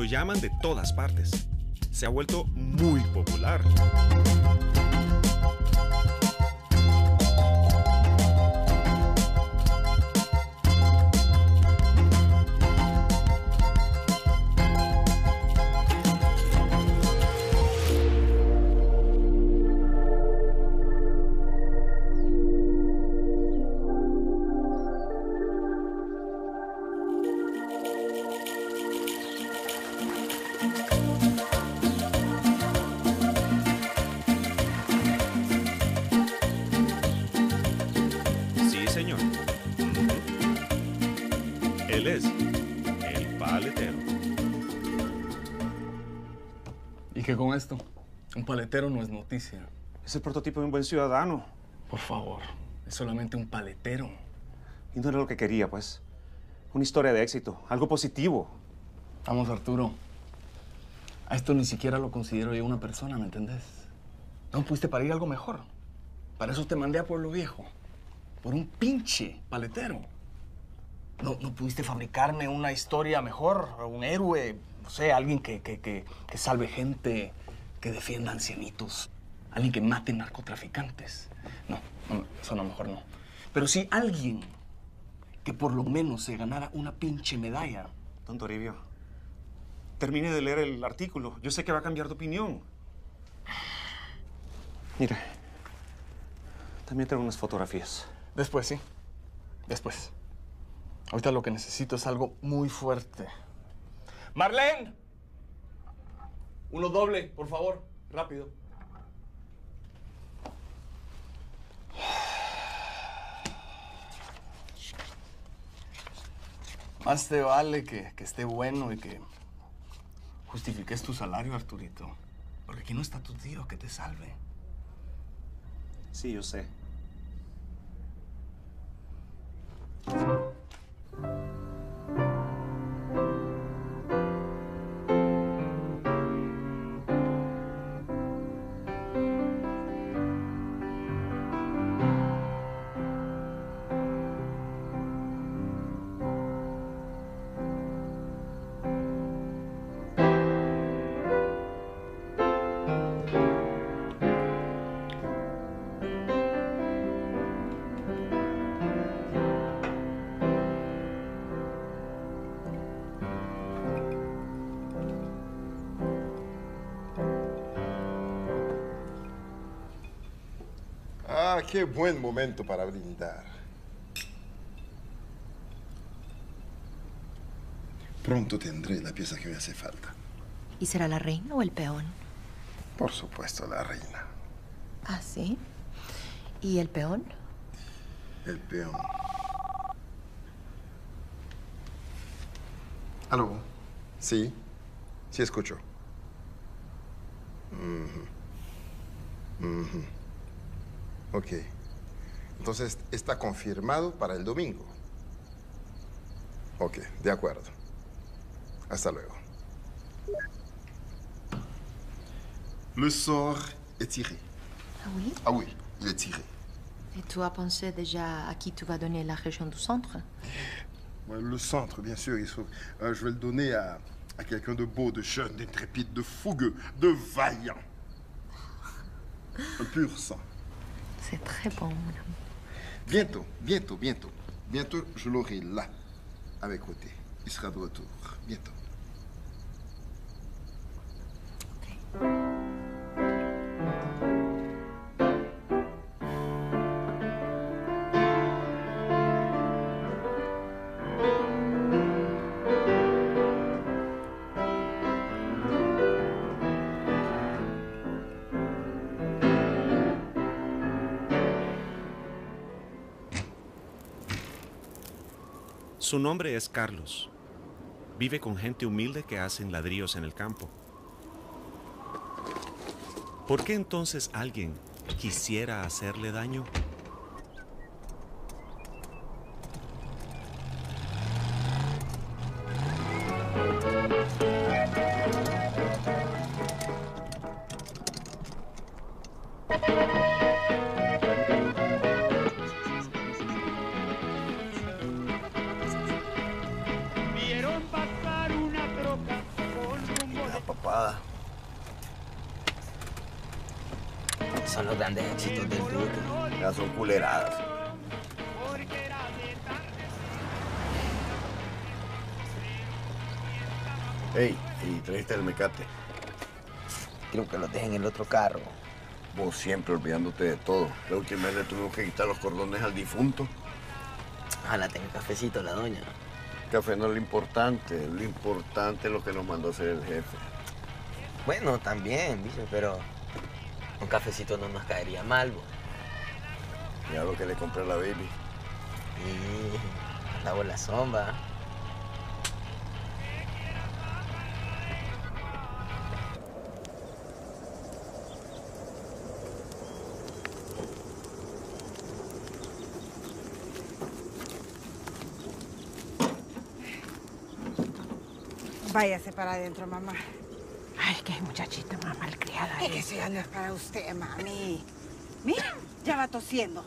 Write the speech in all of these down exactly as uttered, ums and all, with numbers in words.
llaman de todas partes. Se ha vuelto muy popular. Señor. Él es el paletero. ¿Y qué con esto? Un paletero no es noticia. Es el prototipo de un buen ciudadano. Por favor, es solamente un paletero. Y no era lo que quería, pues. Una historia de éxito, algo positivo. Vamos, Arturo. A esto ni siquiera lo considero yo una persona, ¿me entendés? No pudiste parir algo mejor. Para eso te mandé a Pueblo Viejo. Por un pinche paletero. No, no pudiste fabricarme una historia mejor, un héroe, no sé, alguien que, que, que, que salve gente, que defienda ancianitos, alguien que mate narcotraficantes. No, no, eso no, mejor no. Pero sí alguien que por lo menos se ganara una pinche medalla. Don Toribio, termine de leer el artículo. Yo sé que va a cambiar de opinión. Mira, también tengo unas fotografías. Después, sí. Después. Ahorita lo que necesito es algo muy fuerte. ¡Marlene! Uno doble, por favor. Rápido. Más te vale que, que esté bueno y que justifiques tu salario, Arturito. Porque aquí no está tu tío que te salve. Sí, yo sé. Ah, qué buen momento para brindar. Pronto tendré la pieza que me hace falta. ¿Y será la reina o el peón? Por supuesto, la reina. ¿Ah, sí? ¿Y el peón? El peón. ¿Aló? Sí, sí escucho. Uh-huh. Uh-huh. Ok. Entonces, está confirmado para el domingo. Ok, de acuerdo. Hasta luego. Le sort est tiré. Ah oui? Ah oui, il est tiré. Et tu as pensé déjà à qui tu vas donner la région du centre? Ouais, le centre, bien sûr, il faut... euh, je vais le donner à, à quelqu'un de beau, de jeune, d'intrépide, de fougueux, de vaillant. Un pur sang. C'est très bon, madame. Bientôt, bientôt, bientôt. Bientôt, je l'aurai là, à mes côtés. Il sera de retour. Bientôt. Okay. Su nombre es Carlos. Vive con gente humilde que hacen ladrillos en el campo. ¿Por qué entonces alguien quisiera hacerle daño? Vieron pasar una troca con pavada. Son los grandes éxitos del Duque. Ya son culeradas. Ey, y trajiste el mecate. Creo que lo dejé en el otro carro. Vos siempre olvidándote de todo. La última vez le tuvimos que quitar los cordones al difunto. Ojalá tenga cafecito la doña. Café no es lo importante. Lo importante es lo que nos mandó hacer el jefe. Bueno, también, dice, pero un cafecito no nos caería mal, vos. Mira lo que le compré a la baby. Y la bola sombra. Váyase para adentro, mamá. Ay, qué muchachita más malcriada. Es que eso ya no es para usted, mami. Mira, ya va tosiendo.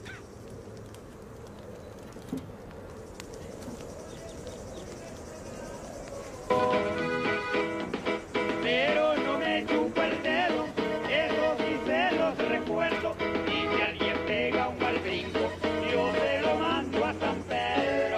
Pero no me chupo el dedo, eso sí se los recuerdo. Y si alguien pega un mal brinco, yo se lo mando a San Pedro.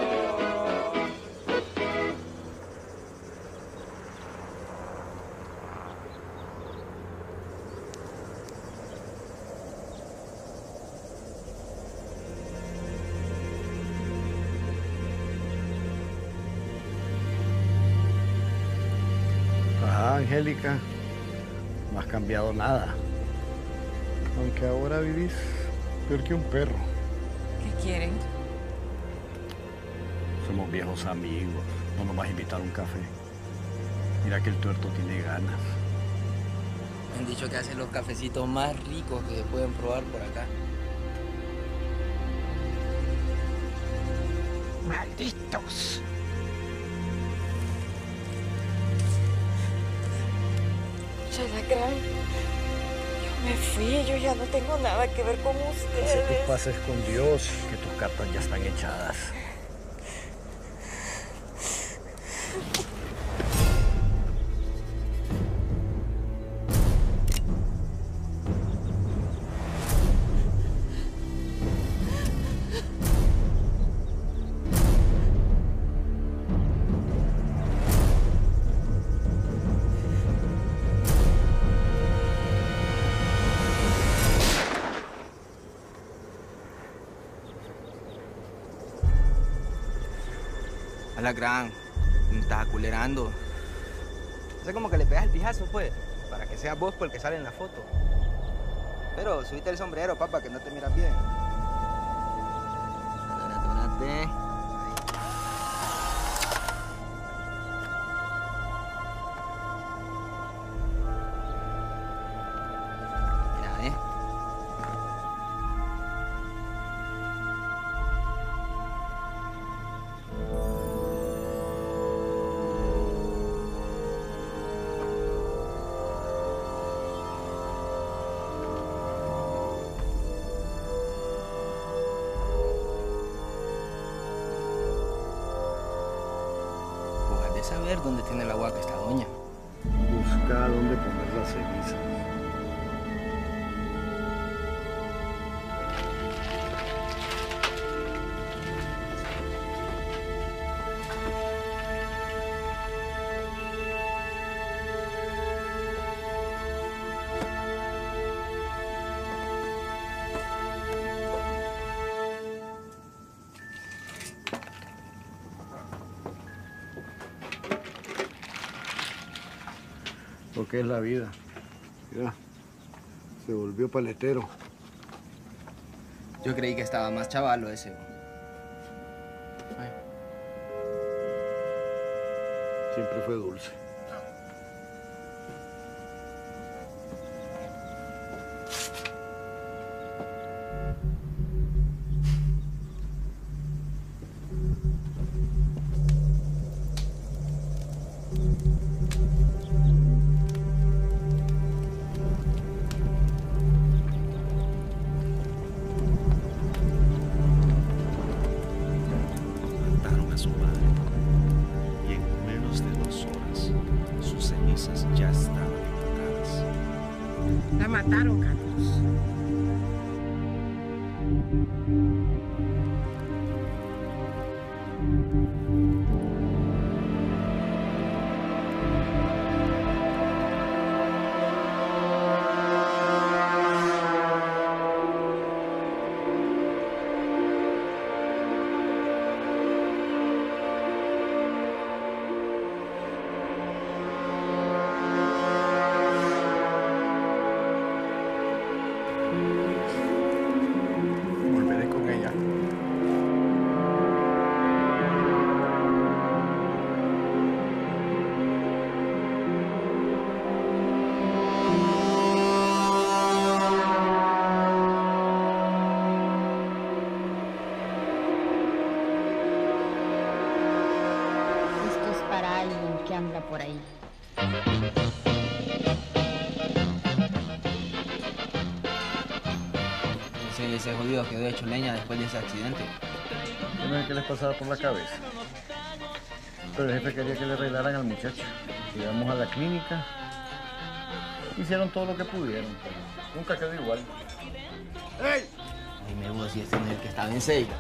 Ajá, Angélica, no has cambiado nada. Aunque ahora vivís peor que un perro. ¿Qué quieren? Somos viejos amigos. No nos vas a invitar a un café. Mira que el tuerto tiene ganas. Me han dicho que hacen los cafecitos más ricos que se pueden probar por acá. ¡Malditos! Chalacrán, yo me fui, yo ya no tengo nada que ver con ustedes. Hace tus pases con Dios, que tus cartas ya están echadas. Alacrán, me estás aculerando. Hace como que le pegas el pijazo, pues, para que seas vos por el que sale en la foto. Pero subite el sombrero, papá, que no te miras bien. Espérate, espérate. Mira, eh. Saber dónde tiene la guaca esta doña. Busca dónde poner las cenizas. Lo que es la vida. Mira, se volvió paletero. Yo creí que estaba más chavalo ese. Ay. Siempre fue dulce. Mataron a su madre y en menos de dos horas su cenizas ya estaban enterradas. La mataron, Carlos. Volveré con ella. Esto es para alguien que anda por ahí. Ese, ese jodido quedó hecho leña después de ese accidente. Yo no sé qué les pasaba por la cabeza. Pero el jefe quería que le arreglaran al muchacho. Llegamos a la clínica. Hicieron todo lo que pudieron, pero nunca quedó igual. ¡Ey! Dime vos si este no es el que estaba en Seiga.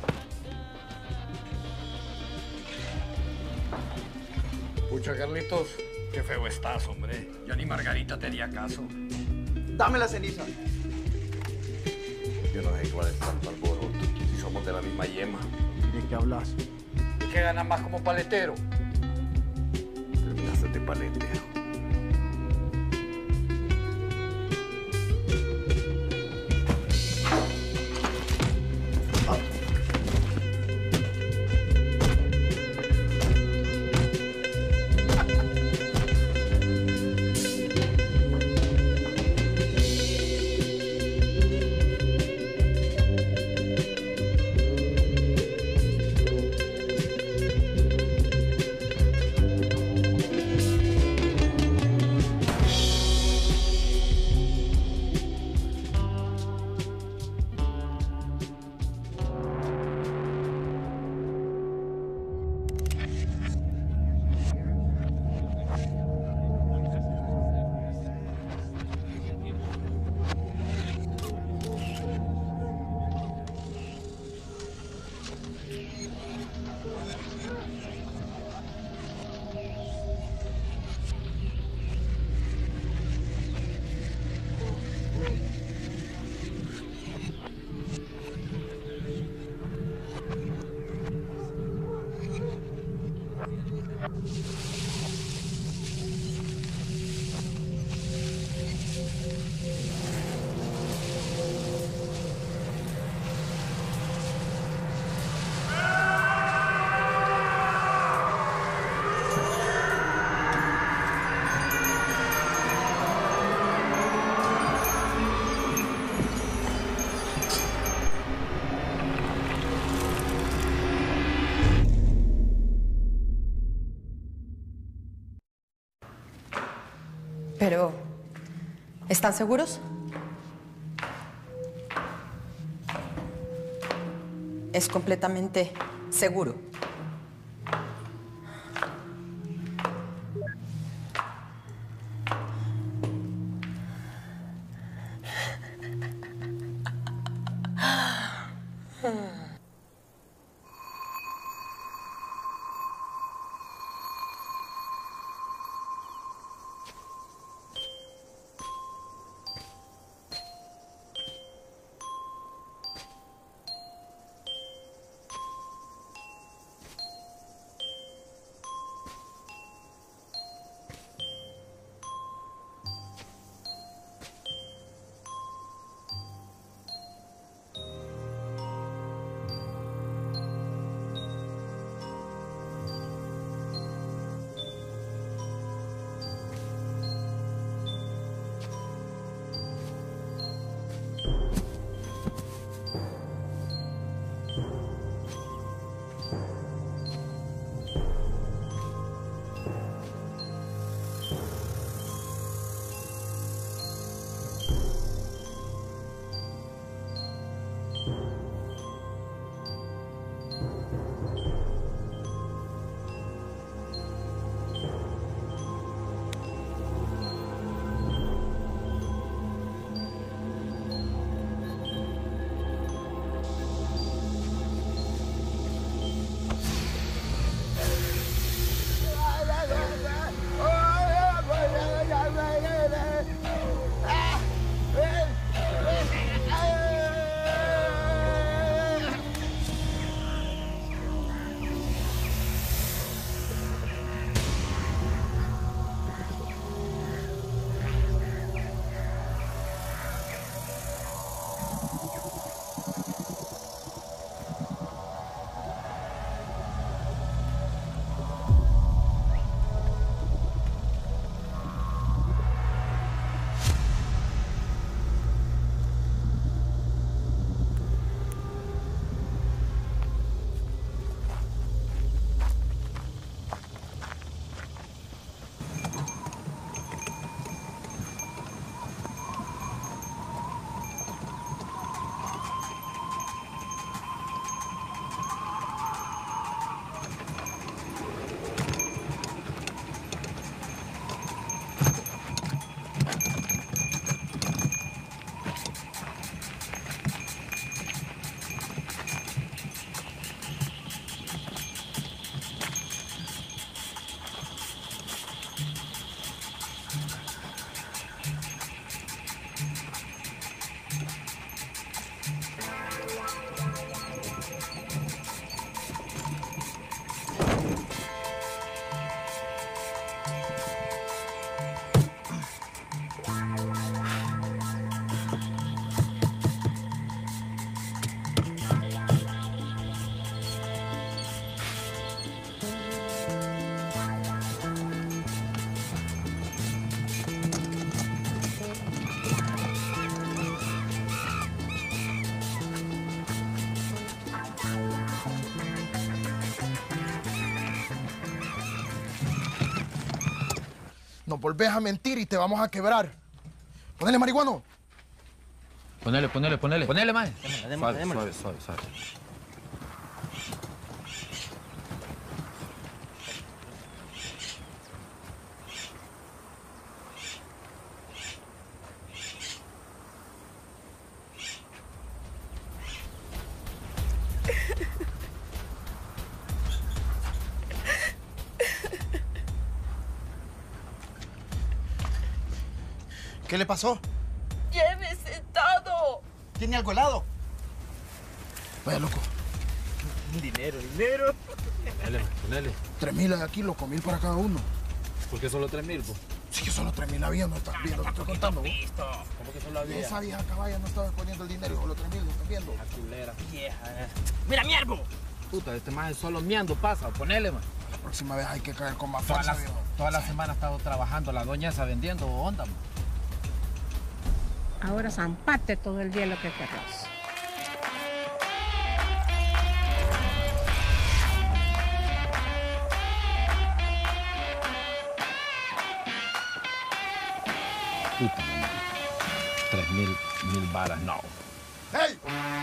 Pucha, Carlitos, qué feo estás, hombre. Ya ni Margarita te haría caso. Dame la ceniza. Yo no sé cuál es tanto alboroto, si somos de la misma yema. ¿De qué hablas? ¿Y qué ganas más como paletero? Terminaste de paletero. Pero, ¿están seguros? Es completamente seguro. Nos volvés a mentir y te vamos a quebrar. Ponele, marihuano. Ponele, ponele, ponele. Ponele, mae. Démosle, démosle. Suave, suave, suave. ¿Qué le pasó? Llévese todo. ¿Tiene algo helado? Vaya, loco. Dinero, dinero. Ponele, ponele. Tres mil aquí, loco, mil para cada uno. ¿Por qué solo tres mil, po? Sí, que solo tres mil había, no estás viendo, te estoy contando. Listo. ¿Cómo que solo había? Esa vieja caballa no estaba poniendo el dinero, solo tres mil, ¿lo estás viendo? La culera. Vieja. ¡Mira, miervo! Puta, este más es solo miando, pasa. Ponele, man. La próxima vez hay que caer con más Toda fuerza, la, viejo. toda la semana ha estado trabajando la doña esa vendiendo onda, man. Ahora zampate todo el día lo que querrás. Puta, mamá. Tres mil, mil balas, no. ¡Hey!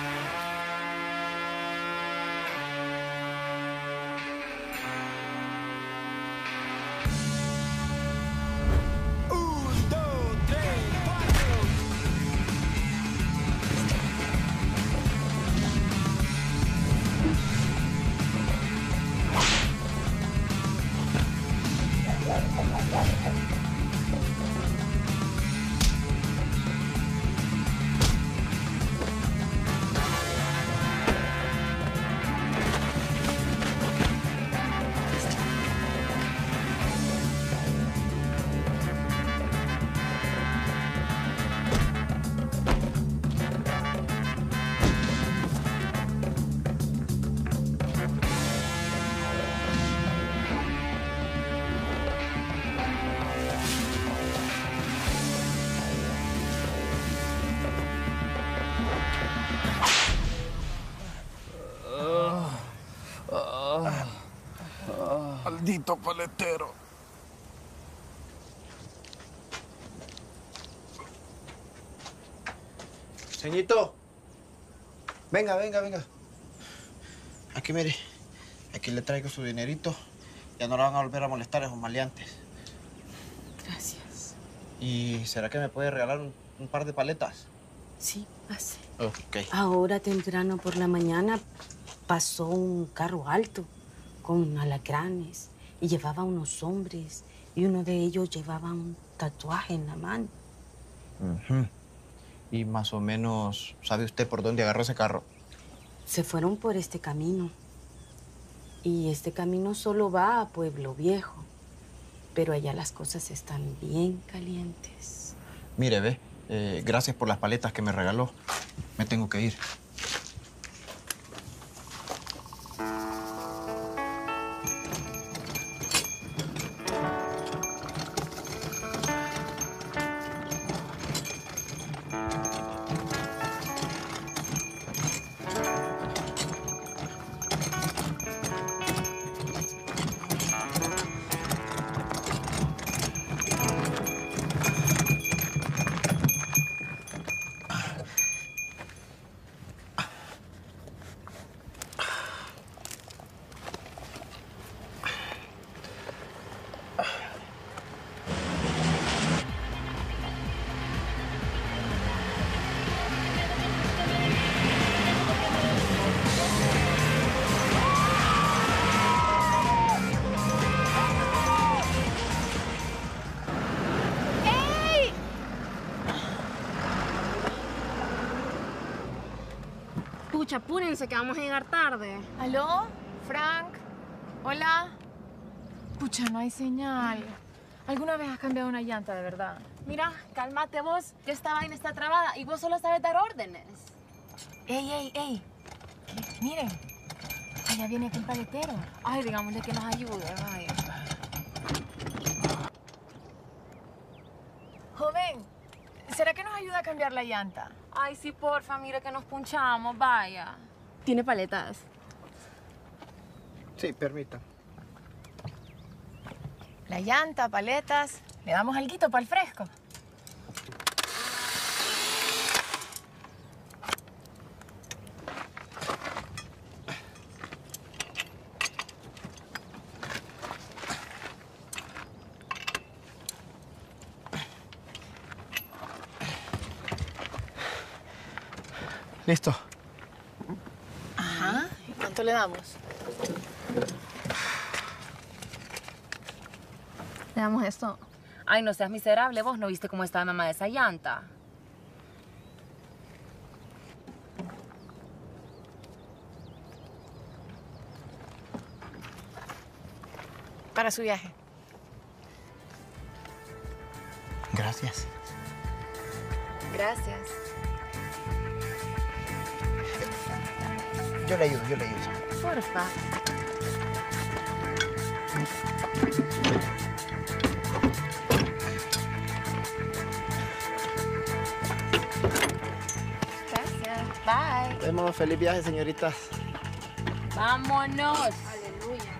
Maldito paletero. Señito. Venga, venga, venga. Aquí, mire. Aquí le traigo su dinerito. Ya no la van a volver a molestar esos maleantes. Gracias. ¿Y será que me puede regalar un, un par de paletas? Sí, pase. Ok. Ahora temprano por la mañana pasó un carro alto con alacranes y llevaba unos hombres y uno de ellos llevaba un tatuaje en la mano. Uh-huh. Y más o menos, ¿sabe usted por dónde agarró ese carro? Se fueron por este camino. Y este camino solo va a Pueblo Viejo. Pero allá las cosas están bien calientes. Mire, ve, eh, gracias por las paletas que me regaló. Me tengo que ir. Pucha, apúrense que vamos a llegar tarde. ¿Aló? ¿Frank? ¿Hola? Pucha, no hay señal. ¿Alguna vez has cambiado una llanta, de verdad? Mira, cálmate vos, que esta vaina está trabada y vos solo sabes dar órdenes. Ey, ey, ey. Miren, allá viene aquel paletero. Ay, digámosle que nos ayude, vaya. Joven, ¿será que nos ayuda a cambiar la llanta? Ay, sí, porfa, mira que nos punchamos, vaya. ¿Tiene paletas? Sí, permita. La llanta, paletas. Le damos alguito para el fresco. Listo. Ajá. ¿Y cuánto le damos? Le damos esto. Ay, no seas miserable. Vos no viste cómo estaba mamá de esa llanta. Para su viaje. Gracias. Gracias. Yo le ayudo, yo le ayudo. Porfa. Gracias. Bye. Vemos, feliz viaje, señoritas. Vámonos. Aleluya.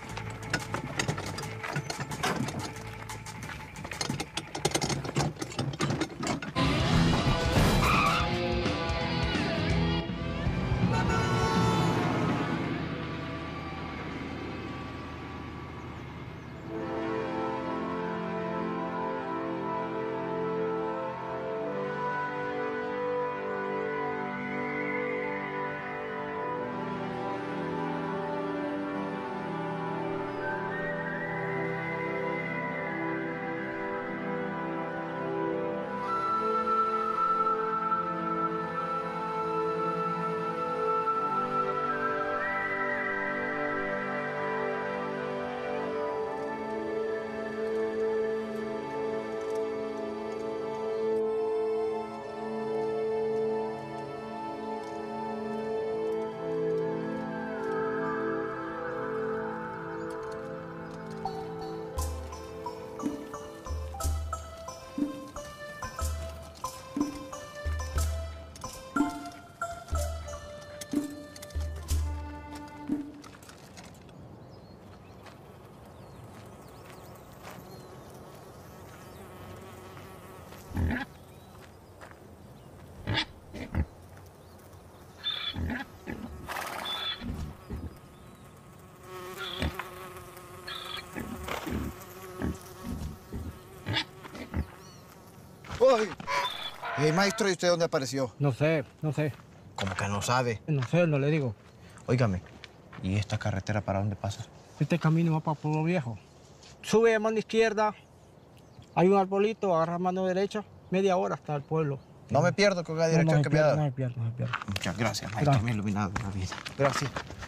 ¡Uy! Hey, maestro, ¿y usted dónde apareció? No sé, no sé. ¿Cómo que no sabe? No sé, no le digo. Óigame, ¿y esta carretera para dónde pasa? Este camino va para Pueblo Viejo. Sube a mano izquierda, hay un arbolito, agarra mano derecha, media hora hasta el pueblo. No me pierdo con la No, dirección no que me me ha pierdo, dado. no me pierdo, no me pierdo. Muchas gracias, maestro. Gracias. Me ha iluminado la vida. Gracias.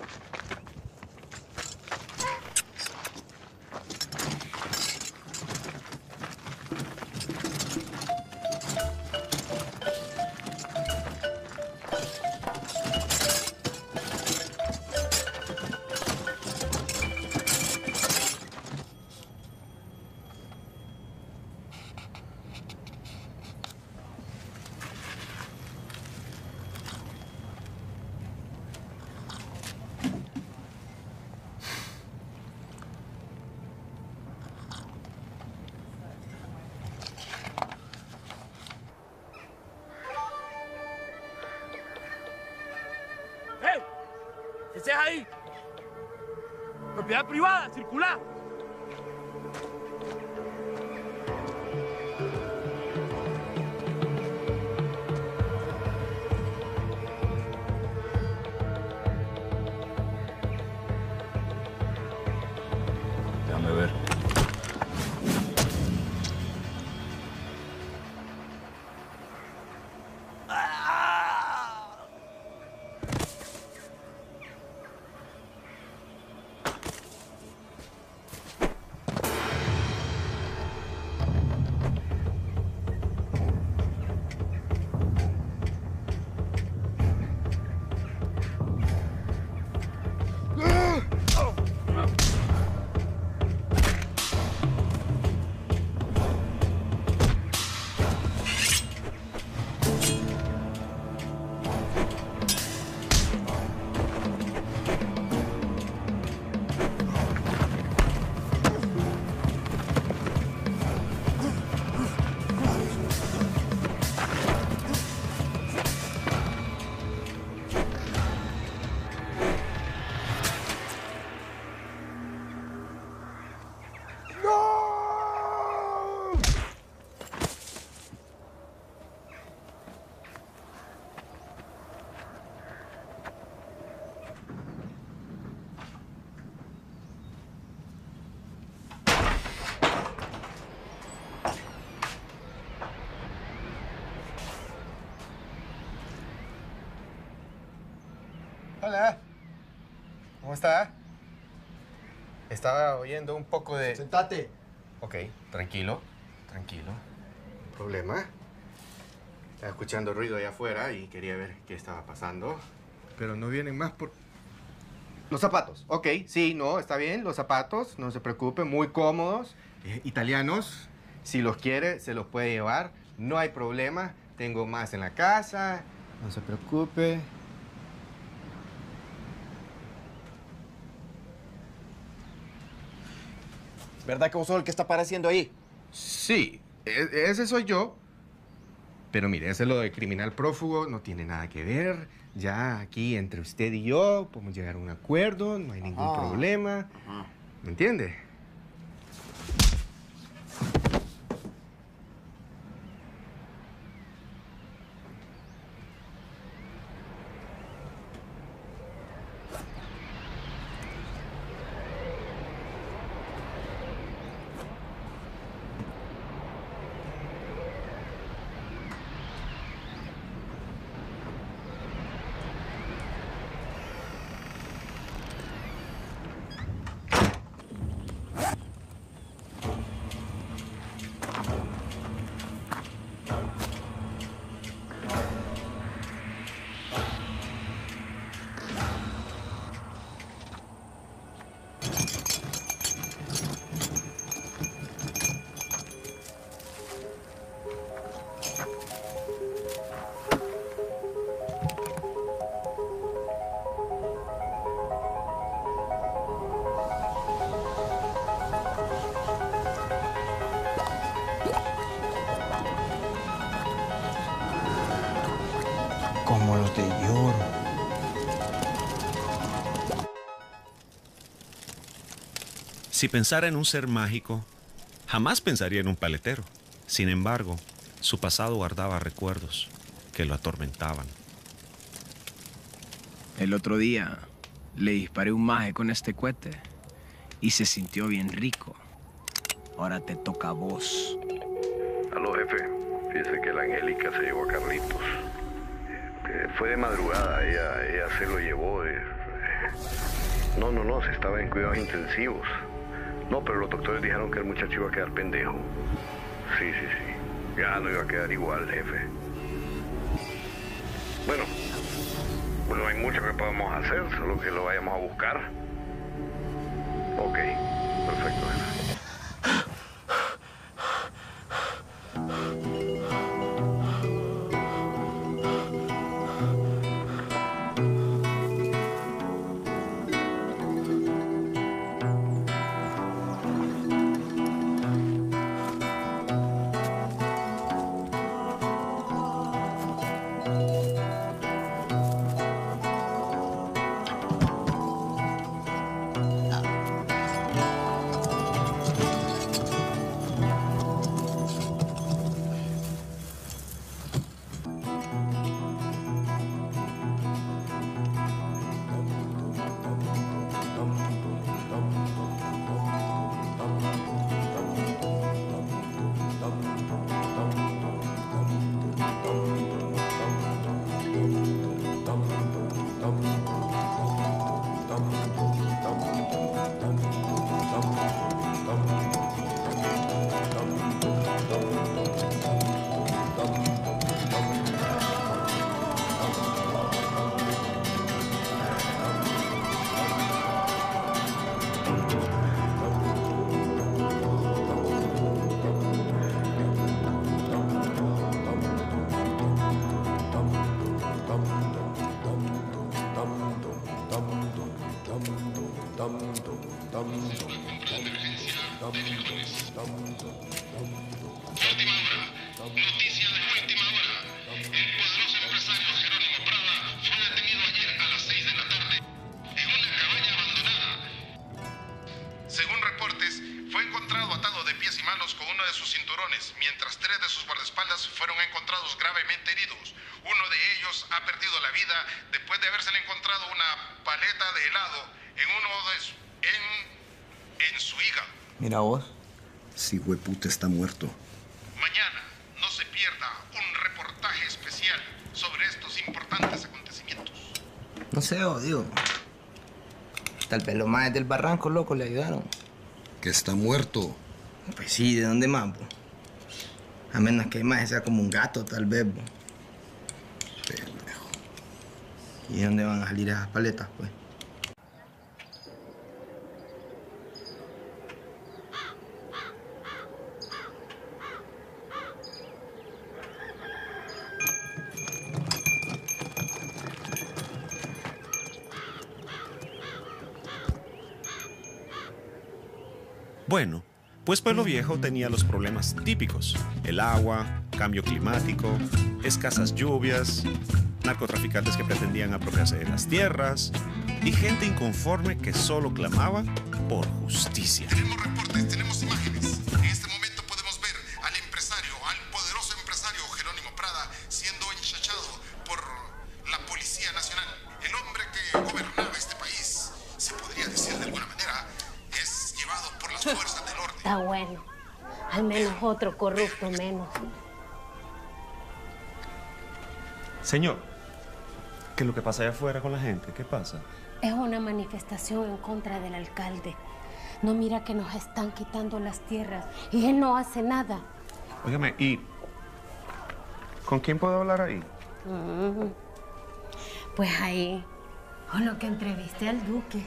¡Eh! ¿Qué haces ahí? Propiedad privada, circular. Déjame ver. Hola. ¿Cómo está? Estaba oyendo un poco de... Sentate. Ok, tranquilo, tranquilo. No hay problema. Estaba escuchando ruido allá afuera y quería ver qué estaba pasando. Pero no vienen más por... Los zapatos. Ok, sí, no, está bien. Los zapatos, no se preocupe, muy cómodos. Eh, italianos, si los quiere, se los puede llevar. No hay problema. Tengo más en la casa. No se preocupe. ¿Verdad que vos sos el que está apareciendo ahí? Sí, e ese soy yo. Pero mire, ese lo de criminal prófugo no tiene nada que ver. Ya aquí entre usted y yo podemos llegar a un acuerdo, no hay ningún Ajá. problema. Ajá. ¿Me entiende? Como los de lloro. Si pensara en un ser mágico, jamás pensaría en un paletero. Sin embargo, su pasado guardaba recuerdos que lo atormentaban. El otro día le disparé un maje con este cohete y se sintió bien rico. Ahora te toca a vos. Aló, jefe. Fíjese que la Angélica se llevó a Carlitos. Eh, Fue de madrugada, ella, ella se lo llevó. eh. No, no, no, se estaba en cuidados intensivos. No, pero los doctores dijeron que el muchacho iba a quedar pendejo. Sí, sí, sí. Ya no iba a quedar igual, jefe. Bueno, pues no hay mucho que podamos hacer, solo que lo vayamos a buscar. Ok, perfecto, jefe. Noticia de última hora. El poderoso empresario Jerónimo Prada fue detenido ayer a las seis de la tarde en una cabaña abandonada. Según reportes, fue encontrado atado de pies y manos con uno de sus cinturones, mientras tres de sus guardaespaldas fueron encontrados gravemente heridos. Uno de ellos ha perdido la vida después de habérsele encontrado una paleta de helado en uno de su, en, en su hígado. Mira vos, si hueputa está muerto. Mañana no se pierda un reportaje especial sobre estos importantes acontecimientos. No sé, digo. Tal vez los maes del barranco, loco, le ayudaron. Que está muerto. Pues sí, ¿de dónde más, bo? A menos que el maje sea como un gato, tal vez, bo. Pendejo. ¿Y de dónde van a salir esas paletas, pues? Bueno, pues Pueblo Viejo tenía los problemas típicos: el agua, cambio climático, escasas lluvias, narcotraficantes que pretendían apropiarse de las tierras y gente inconforme que solo clamaba por justicia. Tenemos reportes, tenemos imágenes. En este momento podemos ver al empresario, al poderoso empresario Jerónimo Prada siendo enchachado por la Policía Nacional. El hombre que gobernaba este país, se podría decir de alguna manera, es llevado por las fuerzas del orden. Está bueno. Al menos otro corrupto menos. Señor, ¿qué es lo que pasa allá afuera con la gente? ¿Qué pasa? Es una manifestación en contra del alcalde. No mira que nos están quitando las tierras y él no hace nada. Óigame, ¿y con quién puedo hablar ahí? Mm. Pues ahí, con lo que entrevisté al duque.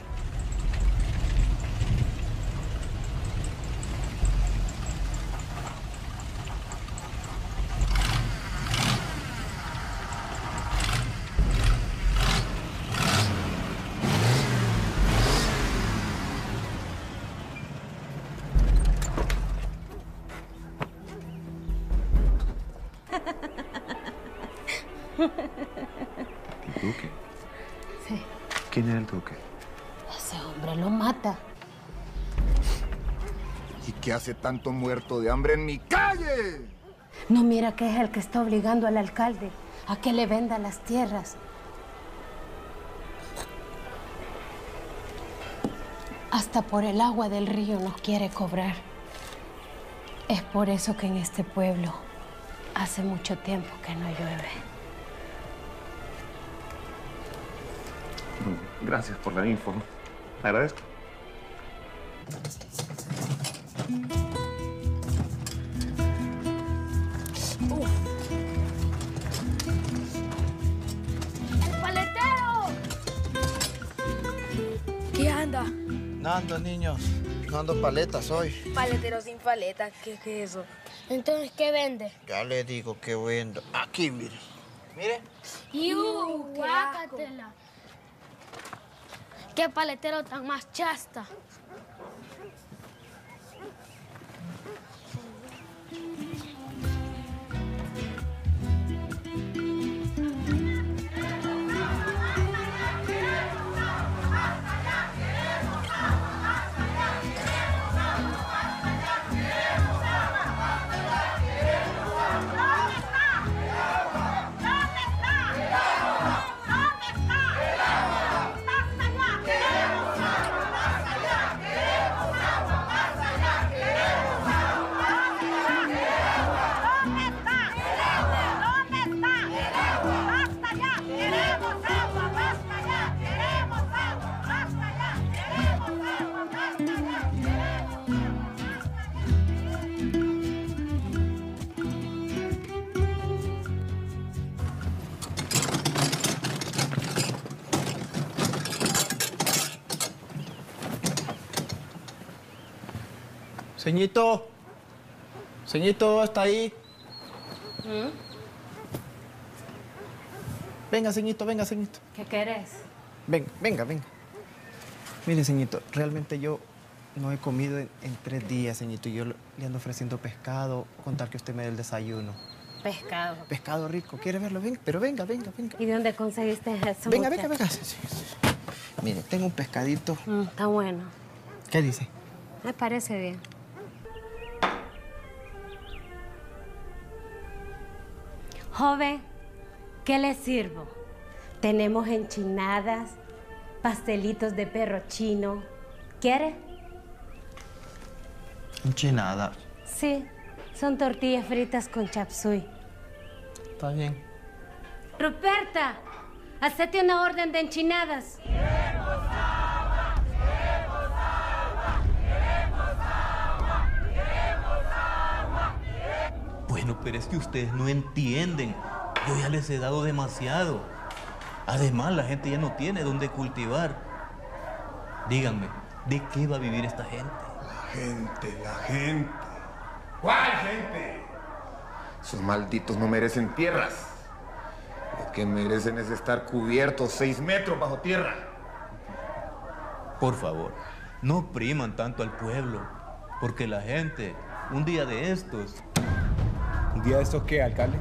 ¿El duque? Sí. ¿Quién es el duque? Ese hombre lo mata. ¿Y qué hace tanto muerto de hambre en mi calle? No mira que es el que está obligando al alcalde a que le venda las tierras. Hasta por el agua del río nos quiere cobrar. Es por eso que en este pueblo hace mucho tiempo que no llueve. Gracias por la info. Agradezco. Uh. ¡El paletero! ¿Qué anda? No ando, niños. No ando paletas hoy. Paletero sin paleta, ¿qué, qué es eso? Entonces, ¿qué vende? Ya le digo que vendo. Aquí, mire. Mire. ¡Iu! ¡Guácatela! ¡Qué paletero tan más chasta! Ceñito. Ceñito, ¿está ahí? ¿Mm? Venga, Ceñito, venga, Ceñito. ¿Qué querés? Venga, venga, venga. Mire, Ceñito, realmente yo no he comido en, en tres días, Ceñito. Y yo le ando ofreciendo pescado con tal que usted me dé el desayuno. Pescado. Pescado rico. ¿Quiere verlo? Venga, pero venga, venga, venga. ¿Y de dónde conseguiste eso? Venga, muchacho? venga, venga. Sí, sí, sí. Mire, tengo un pescadito. Mm, está bueno. ¿Qué dice? Me parece bien. Joven, ¿qué le sirvo? Tenemos enchinadas, pastelitos de perro chino. ¿Quiere? Enchinada. Sí, son tortillas fritas con chapsui. Está bien. Ruperta, hacete una orden de enchinadas. Queremos agua, queremos agua, queremos agua, queremos agua, queremos... Bueno, pero es que ustedes no entienden. Yo ya les he dado demasiado. Además, la gente ya no tiene dónde cultivar. Díganme, ¿de qué va a vivir esta gente? La gente, la gente. ¿Cuál gente? Esos malditos no merecen tierras. Lo que merecen es estar cubiertos seis metros bajo tierra. Por favor, no opriman tanto al pueblo, porque la gente, un día de estos... ¿Un día de estos qué, alcalde?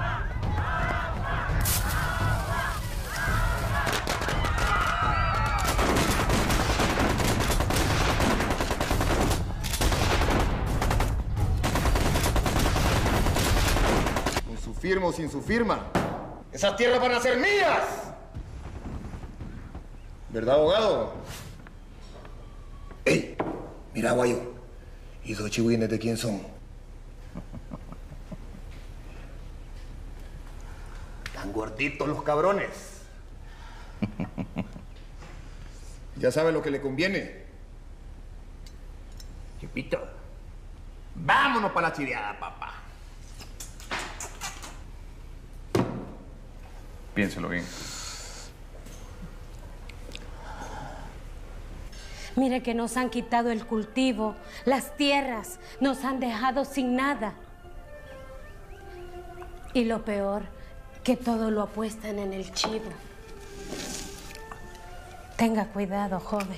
Con su firma o sin su firma, esas tierras van a ser mías. ¿Verdad, abogado? ¡Ey! Mira, guayo. ¿Y dos chihuines de quién son? Tan gorditos los cabrones. Ya sabe lo que le conviene. Chipito, vámonos para la chiviada, papá. Piénselo bien. Mire que nos han quitado el cultivo, las tierras, nos han dejado sin nada. Y lo peor, que todo lo apuestan en el chivo. Tenga cuidado, joven.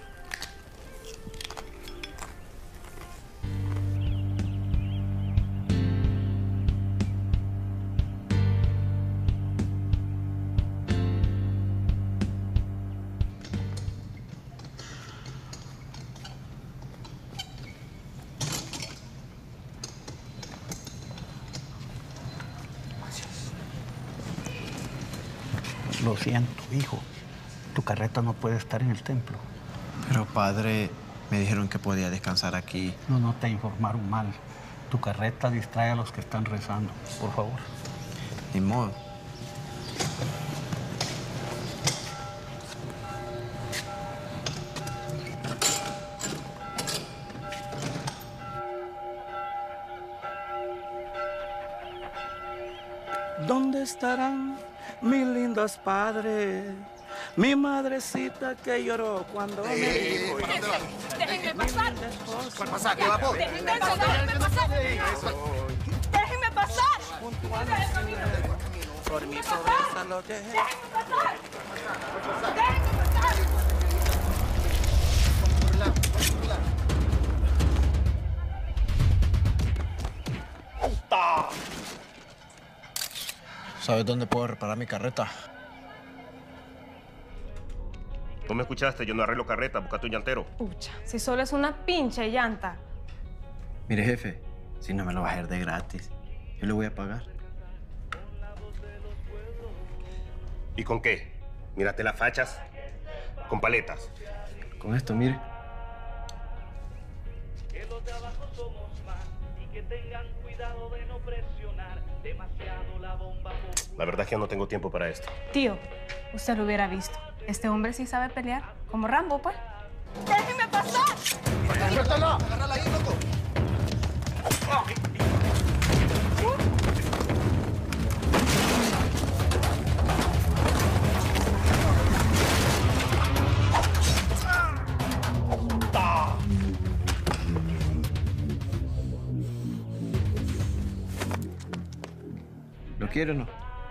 Lo siento, hijo. Tu carreta no puede estar en el templo. Pero, padre, me dijeron que podía descansar aquí. No, no te informaron mal. Tu carreta distrae a los que están rezando. Por favor. Ni modo. ¿Dónde estarán mis lindos padres? Mi madrecita que lloró cuando me dijo... ¡Déjenme pasar! ¿Cuál pasa? ¿Qué va, po? ¡Déjenme pasar! ¡Déjenme pasar! Por mi pobreza lo dejé. ¡Déjenme pasar! ¡Déjenme pasar! ¡Puta! ¿Sabes dónde puedo reparar mi carreta? ¿No me escuchaste? Yo no arreglo carreta, buscate un llantero. Pucha, si solo es una pinche llanta. Mire, jefe, si no me lo va a hacer de gratis, yo le voy a pagar. ¿Y con qué? Mírate las fachas. Con paletas. Con esto, mire. La verdad es que no tengo tiempo para esto. Tío, usted lo hubiera visto. Este hombre sí sabe pelear. Como Rambo, pues. ¡Déjenme pasar! ¡Suéltalo! ¡Agárrala ahí, loco! ¿Lo quiere o no?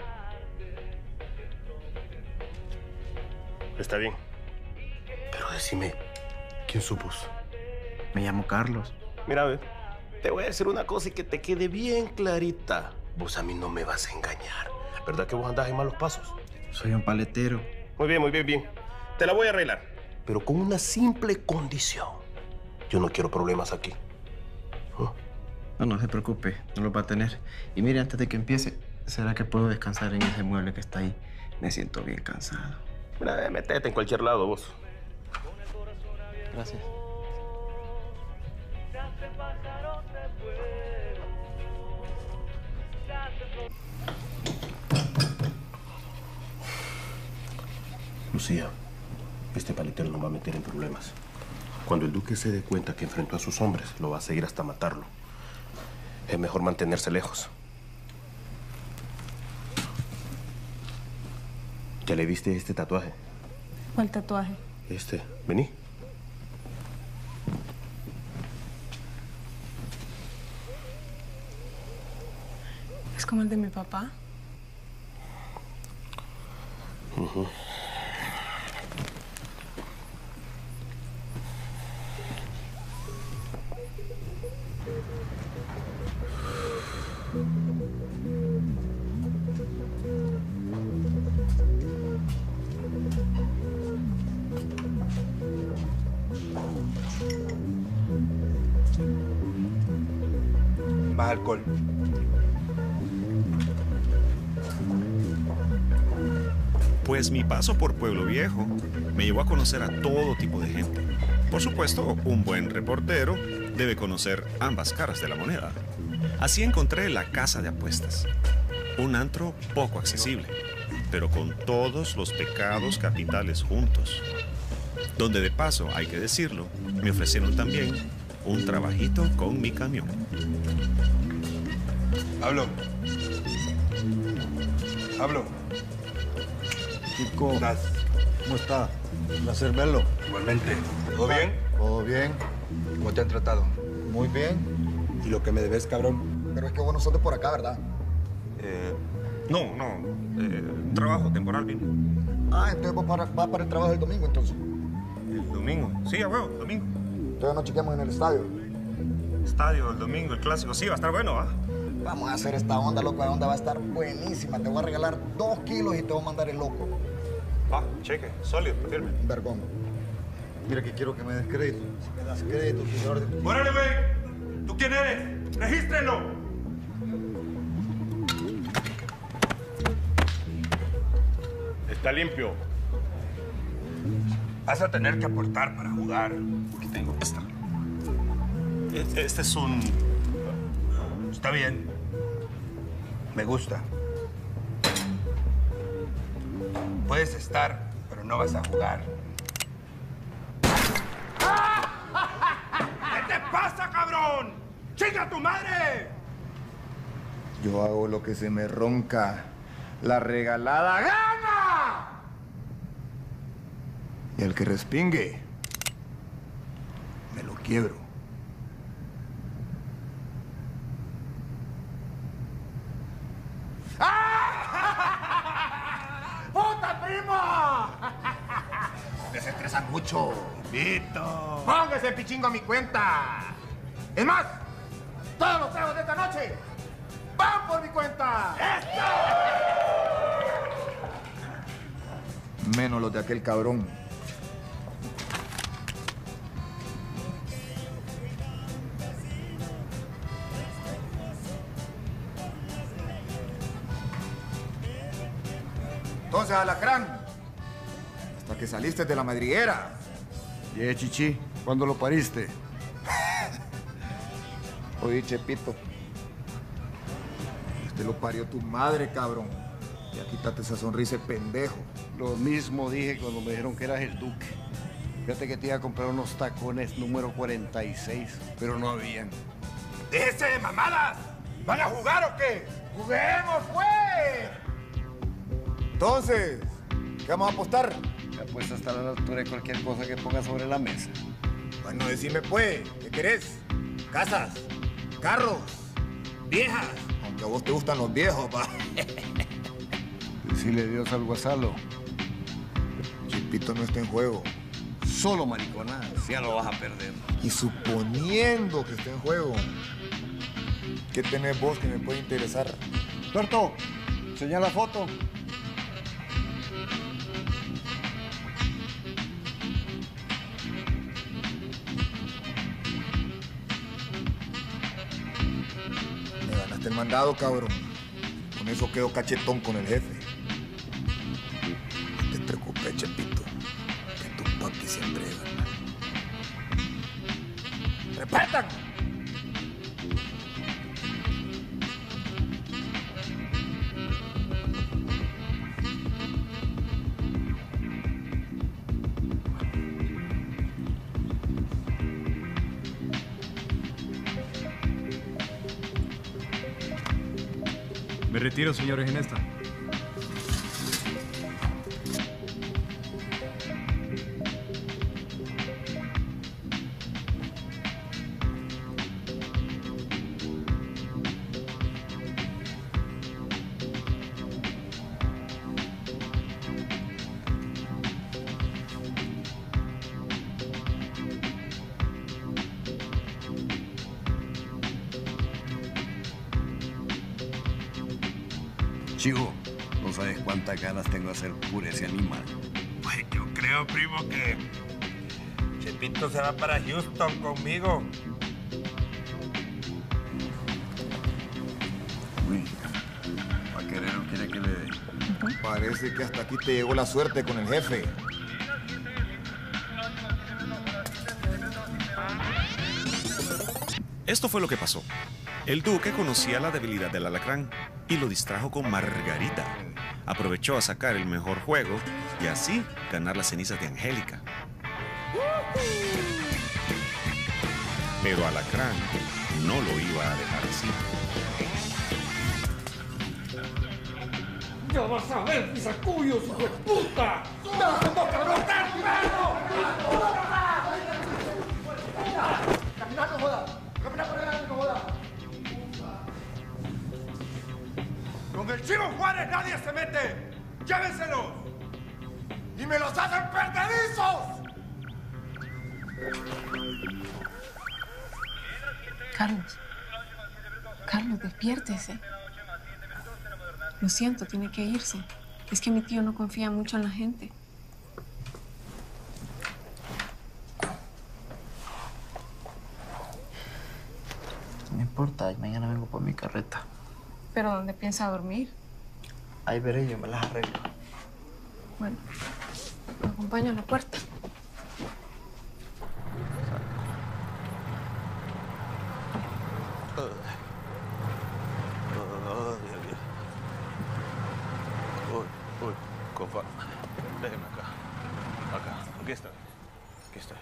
Está bien. Pero decime, ¿quién sos vos? Me llamo Carlos. Mira, ve, te voy a decir una cosa y que te quede bien clarita. Vos a mí no me vas a engañar. ¿Verdad que vos andás en malos pasos? Soy un paletero. Muy bien, muy bien, bien. Te la voy a arreglar. Pero con una simple condición. Yo no quiero problemas aquí. ¿Oh? No, no se preocupe. No los va a tener. Y mire, antes de que empiece, ¿será que puedo descansar en ese mueble que está ahí? Me siento bien cansado. Mira, métete en cualquier lado, vos. Gracias. Lucía, este paletero nos va a meter en problemas. Cuando el duque se dé cuenta que enfrentó a sus hombres, lo va a seguir hasta matarlo. Es mejor mantenerse lejos. ¿Ya le viste este tatuaje? ¿Cuál tatuaje? Este. Vení. Es como el de mi papá. Uh-huh. Más alcohol. Pues mi paso por Pueblo Viejo me llevó a conocer a todo tipo de gente. Por supuesto, un buen reportero debe conocer ambas caras de la moneda. Así encontré la casa de apuestas, un antro poco accesible, pero con todos los pecados capitales juntos. Donde de paso, hay que decirlo, me ofrecieron también un trabajito con mi camión. Hablo. Hablo. Chico, ¿cómo está? Un placer verlo. Igualmente. ¿Todo bien? Todo bien. ¿Cómo te han tratado? Muy bien. ¿Y lo que me debes, cabrón? Pero es que vos no sos de por acá, ¿verdad? Eh, no, no. Eh, trabajo temporal, vino. Ah, entonces vos para, vas para el trabajo el domingo, entonces. ¿El domingo? Sí, a huevo, domingo. Entonces nos chequeamos en el estadio. Estadio, el domingo, el clásico. Sí, va a estar bueno, ¿ah? Vamos a hacer esta onda, loco. La onda va a estar buenísima. Te voy a regalar dos kilos y te voy a mandar el loco. Ah, cheque, sólido, firme. Vergón. Mira que quiero que me des crédito. Si me das crédito, señor de... ¡Órale, güey! ¿Tú quién eres? ¡Regístrenlo! Está limpio. Vas a tener que aportar para jugar. Aquí tengo esta. Este, este es un... Está bien. Me gusta. Puedes estar, pero no vas a jugar. ¿Qué te pasa, cabrón? ¡Chinga tu madre! Yo hago lo que se me ronca la regalada gana. Y el que respingue, me lo quiebro. ¡Puta, primo! Desestresan mucho. Vito. Póngase pichingo a mi cuenta. Es más, todos los tragos de esta noche van por mi cuenta. Menos los de aquel cabrón. Entonces, alacrán, hasta que saliste de la madriguera. Y eh, chichi, ¿cuándo lo pariste? Oye, Chepito, este lo parió tu madre, cabrón. Ya quítate esa sonrisa, pendejo. Lo mismo dije cuando me dijeron que eras el duque. Fíjate que te iba a comprar unos tacones número cuarenta y seis, pero no habían. ¡Déjese de mamadas! ¿Van a jugar o qué? ¡Juguemos, pues! Entonces, ¿qué vamos a apostar? La apuesta está a la altura de cualquier cosa que pongas sobre la mesa. Bueno, decime pues, ¿qué querés? ¿Casas? ¿Carros? ¿Viejas? Aunque a vos te gustan los viejos, pa. Decirle Dios al guasalo. Chipito no está en juego. Solo mariconadas, ya lo vas a perder. Y suponiendo que esté en juego, ¿qué tenés vos que me puede interesar? Tuerto, enseña la foto. Me ganaste el mandado, cabrón. Con eso quedo cachetón con el jefe. No te preocupes, Chepito, que tu papi siempre gana. ¡Repartan! Me retiro, señores, en esta. Chivo, no sabes cuántas ganas tengo de hacer pura ese animal. Pues yo creo, primo, que Chepito se va para Houston conmigo. Uy, Vaquerero quiere que le dé. Parece que hasta aquí te llegó la suerte con el jefe. Esto fue lo que pasó. El duque conocía la debilidad del alacrán y lo distrajo con Margarita. Aprovechó a sacar el mejor juego y así ganar las cenizas de Angélica. Pero Alacrán no lo iba a dejar así. ¡Ya vas a ver, pisacuyos, hijo de puta! ¡Vamos, cabrón! ¡Caminar, no joda! ¡Caminar por delante, no joda! Con el Chivo Juárez nadie se mete. ¡Llévenselos! ¡Y me los hacen perdedizos! Carlos. Carlos, despiértese. Lo siento, tiene que irse. Es que mi tío no confía mucho en la gente. No importa, mañana vengo por mi carreta. ¿Pero dónde piensa dormir? Ahí veré, yo me las arreglo. Bueno, me acompaño a la puerta. Uy, uy, compa, déjeme acá. Acá, aquí estoy. Aquí estoy.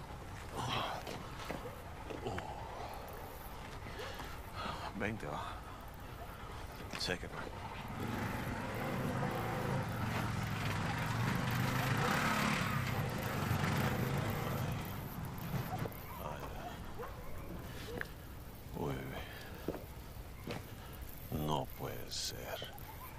veinte va. Sé que no. Uy, no puede ser.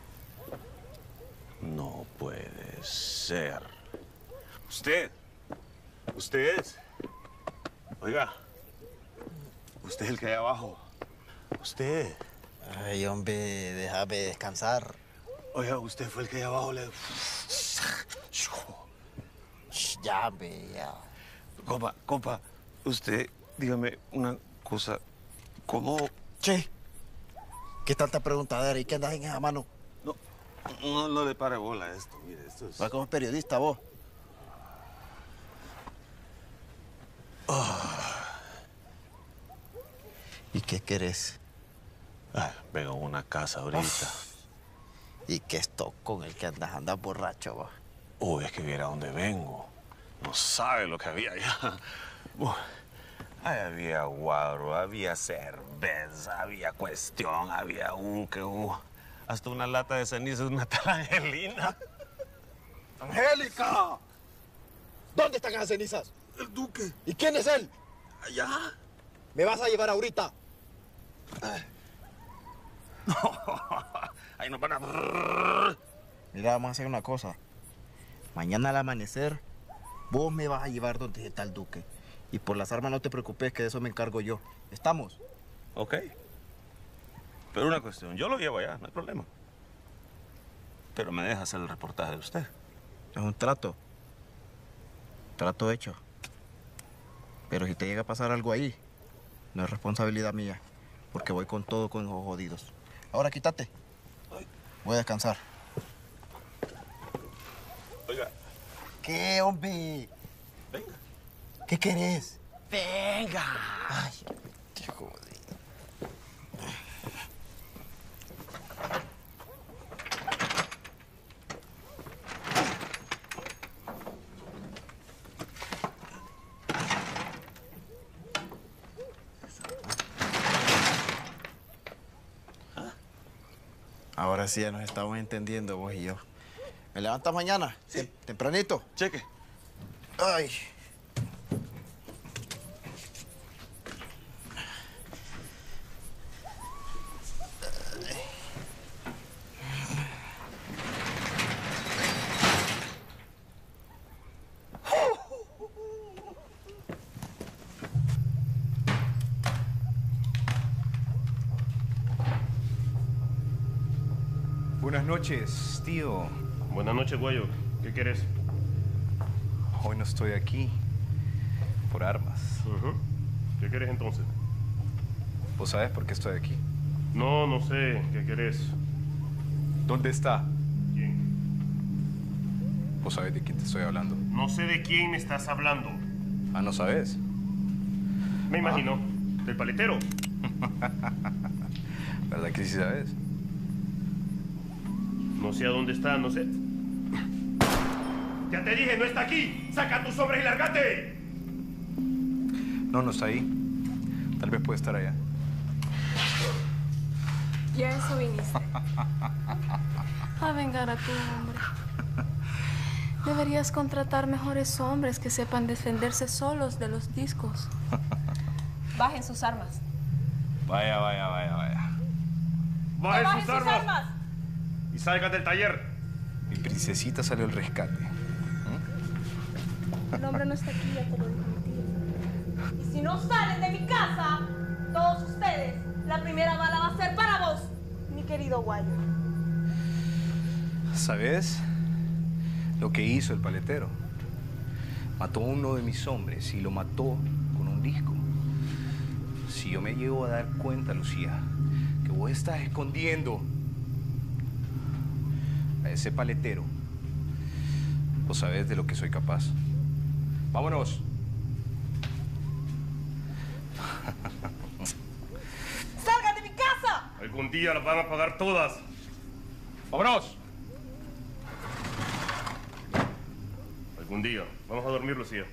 No puede ser. Usted. Usted es. Oiga. Usted es el que hay abajo. Usted. Ay, hombre, déjame descansar. Oiga, usted fue el que hay abajo le... Ya, hombre, ya. Compa, compa, usted, dígame una cosa. ¿Cómo...? Che, ¿qué tanta preguntadera? ¿Y qué andas en esa mano? No, no, no le pare bola a esto, mire, esto es... Va como periodista, vos. Oh. ¿Y qué querés? Ay, vengo a una casa ahorita. Uf. ¿Y qué esto con el que andas? Andas borracho, vos. Uy, es que viera dónde vengo. No sabe lo que había allá. Uh, ay, había guaro, había cerveza, había cuestión, había un que uh, hasta una lata de cenizas de una tal Angelina. ¡Angélica! ¿Dónde están esas cenizas? El duque. ¿Y quién es él? Allá. ¿Me vas a llevar ahorita? No, ahí nos van a... Mira, vamos a hacer una cosa. Mañana al amanecer, vos me vas a llevar donde está el duque. Y por las armas no te preocupes, que de eso me encargo yo. ¿Estamos? Ok. Pero una cuestión, yo lo llevo allá, no hay problema. Pero me deja hacer el reportaje de usted. Es un trato. Trato hecho. Pero si te llega a pasar algo ahí, no es responsabilidad mía. Porque voy con todo con ojos jodidos. Ahora quítate. Voy a descansar. Oiga. ¿Qué, hombre? Venga. ¿Qué querés? Venga. Ay, qué jodido. Ahora sí ya nos estamos entendiendo vos y yo. ¿Me levantas mañana? Sí. Tempranito. Cheque. Ay. Buenas noches, tío. Buenas noches, Guayo. ¿Qué quieres? Hoy no estoy aquí por armas. Uh-huh. ¿Qué quieres entonces? ¿Vos sabes por qué estoy aquí? No, no sé. ¿Qué querés? ¿Dónde está? ¿Quién? ¿Vos sabés de quién te estoy hablando? No sé de quién me estás hablando. Ah, ¿no sabes? Me imagino. Ah. ¿Del paletero? ¿Verdad que sí sabes? No sé a dónde está, no sé. ¡Ya te dije, no está aquí! ¡Saca tus sobres y lárgate! No, no está ahí. Tal vez puede estar allá. Y a eso viniste. A vengar a tu hombre. Deberías contratar mejores hombres que sepan defenderse solos de los discos. Bajen sus armas. Vaya, vaya, vaya, vaya. ¡Bajen, ¡Bajen sus, sus armas! armas! Y salgan del taller. Mi princesita salió al rescate. El hombre no está aquí, ya te lo dijo mi tío. Y si no salen de mi casa, todos ustedes, la primera bala va a ser para vos, mi querido Guayo. ¿Sabes lo que hizo el paletero? Mató a uno de mis hombres y lo mató con un disco. Si yo me llego a dar cuenta, Lucía, que vos estás escondiendo a ese paletero, vos sabés de lo que soy capaz. ¡Vámonos! ¡Salgan de mi casa! Algún día las van a pagar todas. ¡Vámonos! Algún día. Vamos a dormir, Lucía.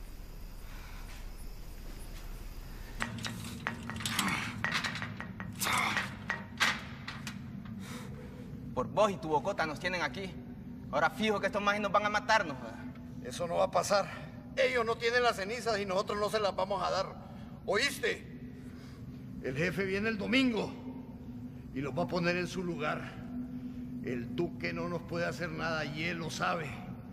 Por vos y tu bocota nos tienen aquí. Ahora fijo que estos majes nos van a matarnos. Eso no va a pasar. Ellos no tienen las cenizas y nosotros no se las vamos a dar. ¿Oíste? El jefe viene el domingo y los va a poner en su lugar. El duque no nos puede hacer nada y él lo sabe.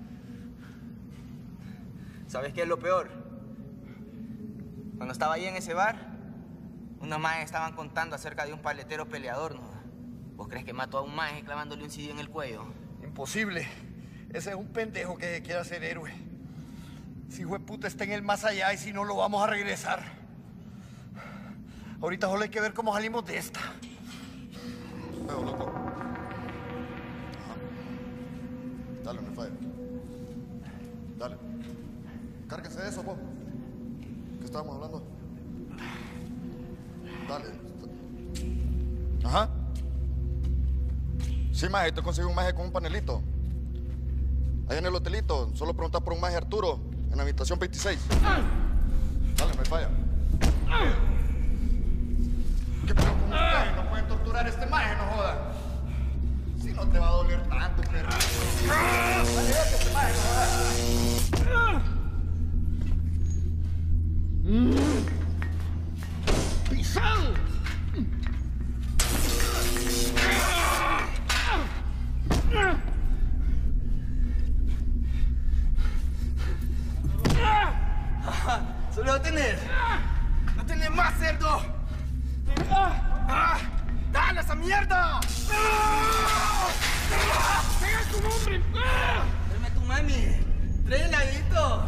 ¿Sabes qué es lo peor? Cuando estaba ahí en ese bar, unos majes estaban contando acerca de un paletero peleador, ¿no? ¿Vos crees que mató a un maje clavándole un C D en el cuello? Imposible. Ese es un pendejo que quiere ser héroe. Si hijo de puta está en el más allá y si no lo vamos a regresar. Ahorita solo hay que ver cómo salimos de esta. Veo, loco. Ajá. Dale, me falla. Dale. Cárguese de eso, vos. ¿Qué estábamos hablando? Dale. Ajá. Sí, maje, te consigo un maje con un panelito. Ahí en el hotelito, solo preguntas por un maje Arturo, en la habitación veintiséis. Dale, me falla. ¿Qué pedo con ustedes? No pueden torturar a este maje, no jodan. Si no te va a doler tanto, perro. Dale, vete, este maje, no jodan. ¡Pisado! ¡Solo lo tenés! ¡No tenés más, cerdo! ¡Ah! ¡Dale esa mierda! ¡Pega tu nombre! ¡Tráeme a tu mami! ¡Trae el ladito!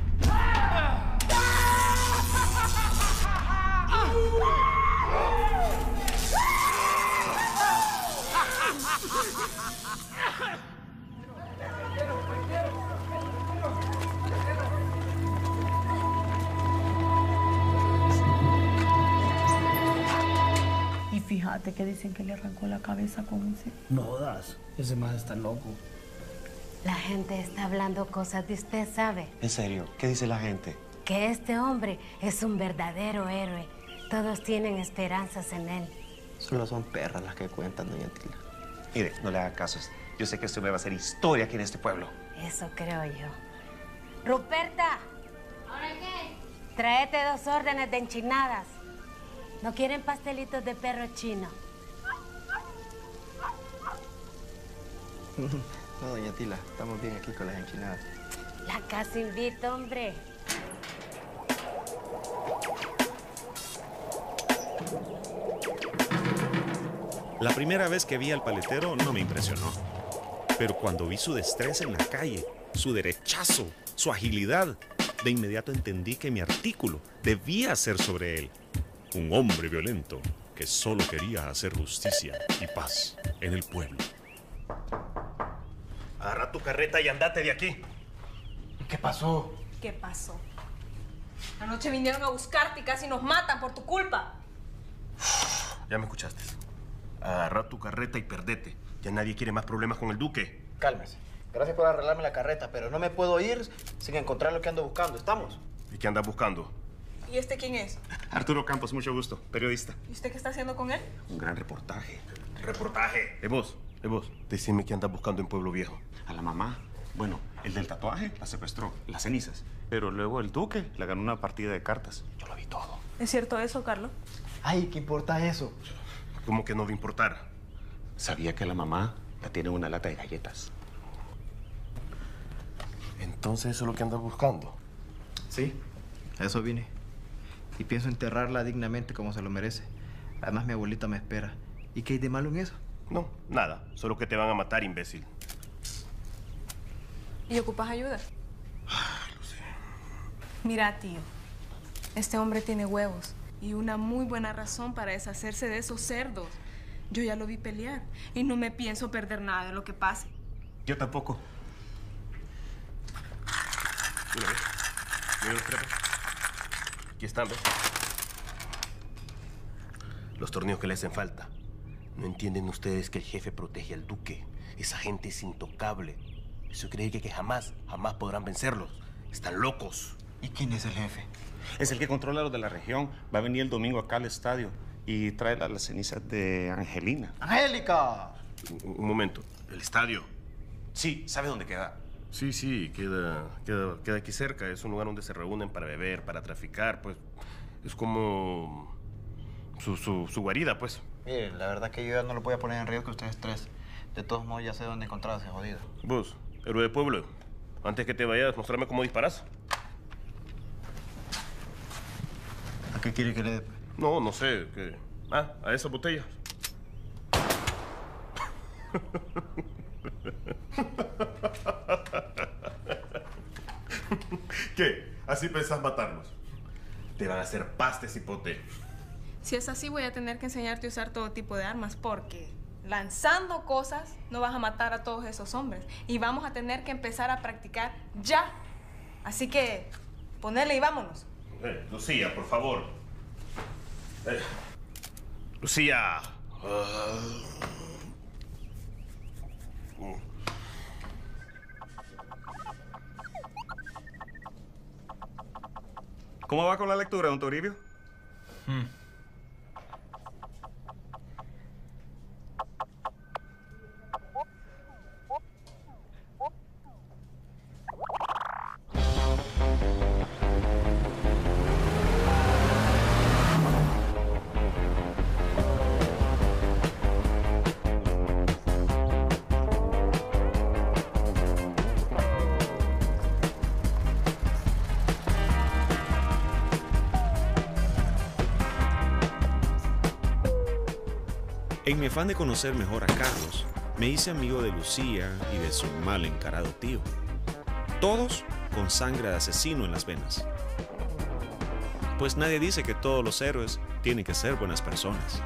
Y fíjate que dicen que le arrancó la cabeza con un cepillo. No jodas, ese más está loco. La gente está hablando cosas de usted, ¿sabe? ¿En serio? ¿Qué dice la gente? Que este hombre es un verdadero héroe. Todos tienen esperanzas en él. Solo son perras las que cuentan, doña Tila. Mire, no le haga caso. Yo sé que esto me va a hacer historia aquí en este pueblo. Eso creo yo. Ruperta, ¿Ahora qué? tráete dos órdenes de enchinadas. ¿No quieren pastelitos de perro chino? No, doña Tila, estamos bien aquí con las enchinadas. La casa invita, hombre. La primera vez que vi al paletero no me impresionó. Pero cuando vi su destreza en la calle, su derechazo, su agilidad, de inmediato entendí que mi artículo debía ser sobre él. Un hombre violento que solo quería hacer justicia y paz en el pueblo. Agarra tu carreta y andate de aquí. ¿Qué pasó? ¿Qué pasó? Anoche vinieron a buscarte y casi nos matan por tu culpa. Ya me escuchaste. Agarra tu carreta y perdete. Ya nadie quiere más problemas con el duque. Cálmese. Gracias por arreglarme la carreta, pero no me puedo ir sin encontrar lo que ando buscando. ¿Estamos? ¿Y qué andas buscando? ¿Y este quién es? Arturo Campos, mucho gusto, periodista. ¿Y usted qué está haciendo con él? Un gran reportaje. ¡Reportaje! ¿Es vos? ¿Es vos? Decime qué andas buscando en Pueblo Viejo. A la mamá. Bueno, el del tatuaje la secuestró, las cenizas. Pero luego el duque le ganó una partida de cartas. Yo lo vi todo. ¿Es cierto eso, Carlos? Ay, ¿qué importa eso? ¿Cómo que no va a importar? Sabía que la mamá la tiene en una lata de galletas. Entonces eso es lo que andas buscando. Sí, a eso vine. Y pienso enterrarla dignamente como se lo merece. Además, mi abuelita me espera. ¿Y qué hay de malo en eso? No, nada. Solo que te van a matar, imbécil. ¿Y ocupas ayuda? Ay, lo sé. Mira, tío. Este hombre tiene huevos. Y una muy buena razón para deshacerse de esos cerdos. Yo ya lo vi pelear. Y no me pienso perder nada de lo que pase. Yo tampoco. Mira, ¿ves? Mira los trapos. Aquí están, ¿ves? Los torneos que le hacen falta. ¿No entienden ustedes que el jefe protege al duque? Esa gente es intocable. Eso cree que, que jamás, jamás podrán vencerlos. Están locos. ¿Y quién es el jefe? Es el que controla los de la región. Va a venir el domingo acá al estadio y trae las, las cenizas de Angelina. ¡Angélica! Un, un momento. ¿El estadio? Sí, ¿sabe dónde queda? Sí, sí, queda, queda, queda aquí cerca. Es un lugar donde se reúnen para beber, para traficar, pues. Es como su, su, su guarida, pues. Mire, la verdad que yo ya no lo voy a poner en riesgo ustedes tres. De todos modos, ya sé dónde encontrarse, jodido. Vos, héroe de pueblo, antes que te vayas, mostrame cómo disparas. ¿A qué quiere que le dé? No, no sé. ¿Qué? Ah, a esa botella. ¿Qué? ¿Así pensás matarnos? Te van a hacer pasta, cipote. Si es así, voy a tener que enseñarte a usar todo tipo de armas porque lanzando cosas no vas a matar a todos esos hombres. Y vamos a tener que empezar a practicar ya. Así que ponele y vámonos. Eh, Lucía, por favor. Eh, Lucía. Uh... Uh. ¿Cómo va con la lectura, don Toribio? Hmm. En mi afán de conocer mejor a Carlos, me hice amigo de Lucía y de su mal encarado tío. Todos con sangre de asesino en las venas. Pues nadie dice que todos los héroes tienen que ser buenas personas.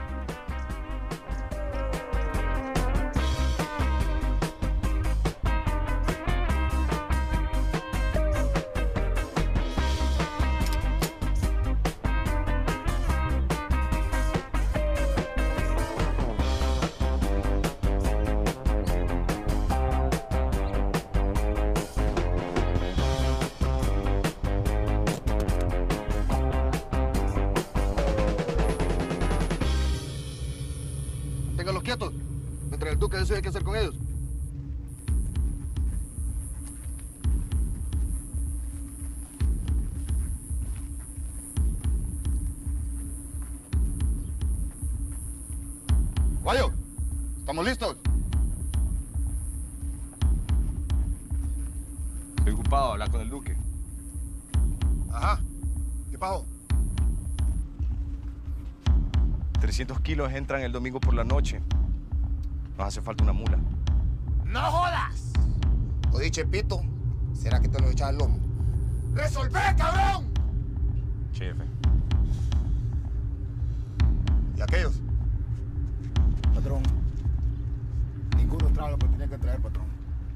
Téngalos quietos. Mientras el duque decide qué hacer con ellos. Guayo, ¿estamos listos? Estoy ocupado, hablar con el duque. Ajá. ¿Qué pasó? trescientos kilos entran el domingo por la noche. Nos hace falta una mula. ¡No jodas! Oye, Chepito, ¿será que te lo echas al lomo? ¡Resolvé, cabrón! Chefe. ¿Y aquellos? Patrón, ninguno trae lo que tenía que traer, patrón.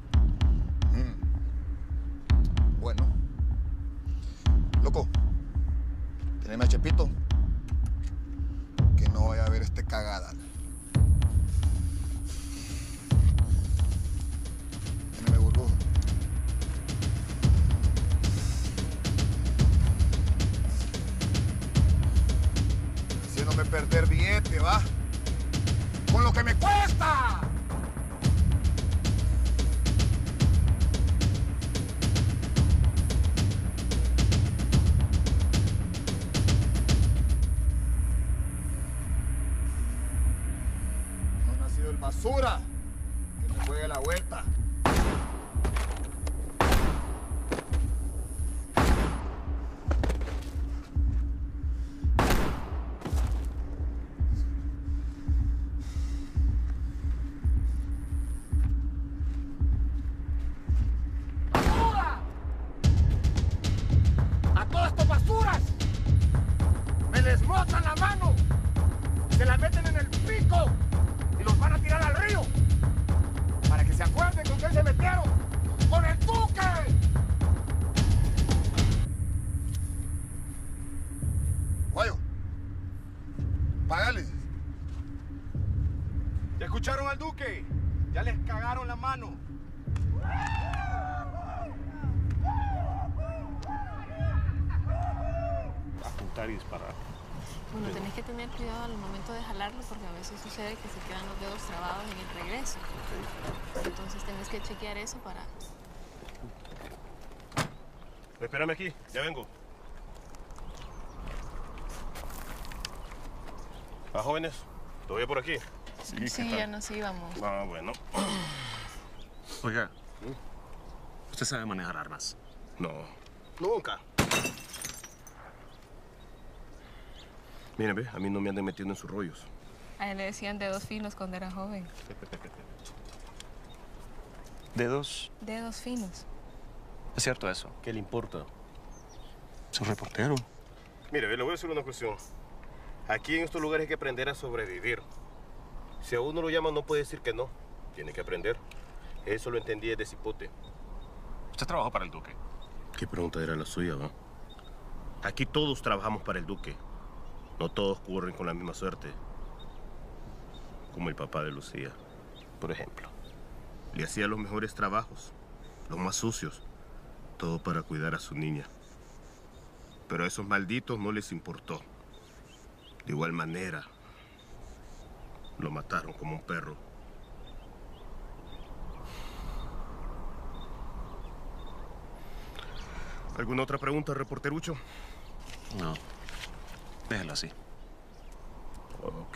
Mm. Bueno. Loco, teneme a Chepito. Que no vaya a haber este cagada. Teneme burbuja. Haciéndome perder billete, ¿va? ¡Con lo que me cuesta! No ha nacido el basura que me juegue la vuelta. ¡A todas estas basuras! ¡Me les mozan la mano! ¡Se la meten en el pico! ¡Y los van a tirar al río! ¡Para que se acuerden con quién se metieron! ¡Con el duque! Guayo, págales. ¿Ya escucharon al duque? Ya les cagaron la mano. Apuntar y disparar. Bueno, tenés que tener cuidado al momento de jalarlo porque a veces sucede que se quedan los dedos trabados en el regreso. Okay. Entonces tenés que chequear eso para... Espérame aquí, ya vengo. Ah, jóvenes, ¿todavía por aquí? Sí, sí ya nos íbamos. Ah, bueno. Oiga, ¿usted sabe manejar armas? No. Nunca. Miren, ve, a mí no me anden metiendo en sus rollos. A él le decían dedos finos cuando era joven. ¿Dedos? Dedos finos. ¿Es cierto eso? ¿Qué le importa? Es un reportero. Mire, ve, le voy a decir una cuestión. Aquí en estos lugares hay que aprender a sobrevivir. Si a uno lo llaman, no puede decir que no. Tiene que aprender. Eso lo entendí desde cipote. ¿Usted trabajó para el duque? ¿Qué pregunta era la suya, va? Aquí todos trabajamos para el duque. No todos corren con la misma suerte. Como el papá de Lucía, por ejemplo. Le hacía los mejores trabajos, los más sucios. Todo para cuidar a su niña. Pero a esos malditos no les importó. De igual manera, lo mataron como un perro. ¿Alguna otra pregunta, reporterucho? No. Déjalo así. Ok.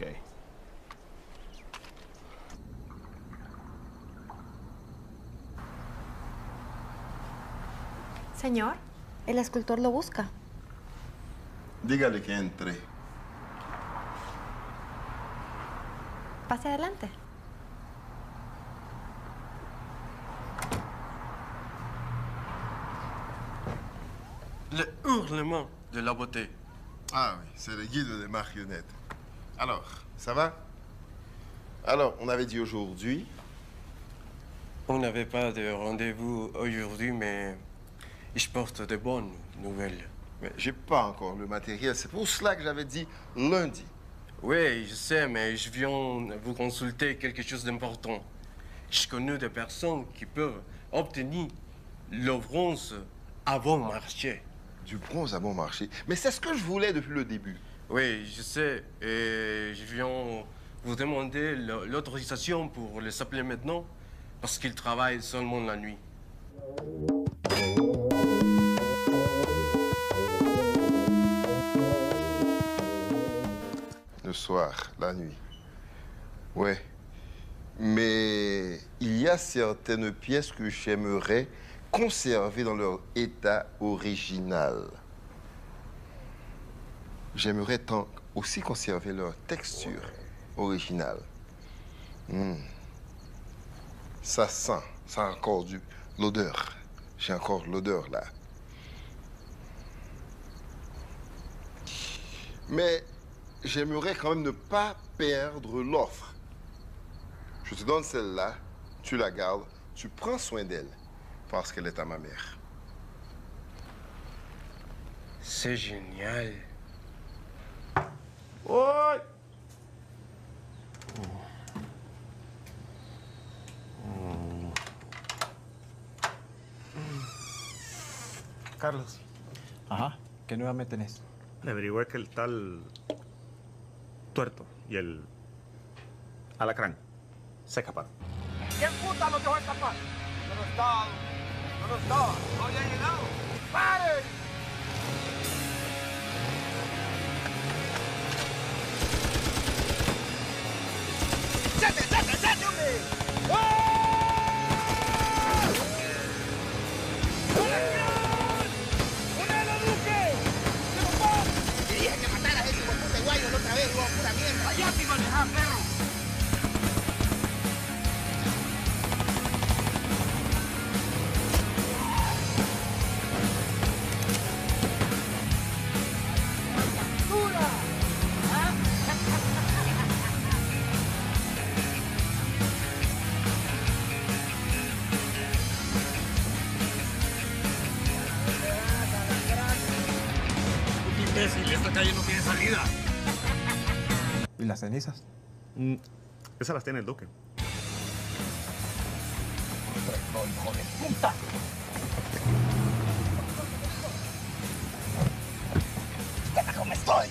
Señor, el escultor lo busca. Dígale que entre. Pase adelante. Le hurlement de la beauté. Ah oui, c'est le guide des marionnettes. Alors, ça va? Alors, on avait dit aujourd'hui. On n'avait pas de rendez-vous aujourd'hui, mais je porte de bonnes nouvelles. Mais j'ai pas encore le matériel. C'est pour cela que j'avais dit lundi. Oui, je sais, mais je viens vous consulter quelque chose d'important. Je connais des personnes qui peuvent obtenir le bronze à bon marché. Du bronze à bon marché? Mais c'est ce que je voulais depuis le début. Oui, je sais. Et je viens vous demandez le- l'autorisation pour les appeler maintenant parce qu'ils travaillent seulement la nuit. Le soir, la nuit. Ouais. Mais il y a certaines pièces que j'aimerais conserver dans leur état original. J'aimerais tant aussi conserver leur texture originale. Hmm. Ça sent, ça a encore du l'odeur. J'ai encore l'odeur là. Mais j'aimerais quand même ne pas perdre l'offre. Je te donne celle-là, tu la gardes, tu prends soin d'elle, parce qu'elle est à ma mère. C'est génial. ¡Uy! Carlos. Ajá. ¿Qué nuevamente tenés? Le averigüé que el tal Tuerto y el Alacrán se escaparon. ¿Quién puta los dejó escapar? Yo no estaba. Yo no estaba. No había llegado. ¡Paren! ¡Sete, sete, sete, hombre! ¡Ponelo, Duque! ¡Se lo va! Te dije que mataras a ese hueputa guayo la otra vez, huevo, pura mierda. ¡Cállate y manejá, perro! Imbécil, esta calle no tiene salida. ¿Y las cenizas? Mm, esas las tiene el Duque. ¡Hijo de puta! ¡Qué cómo estoy!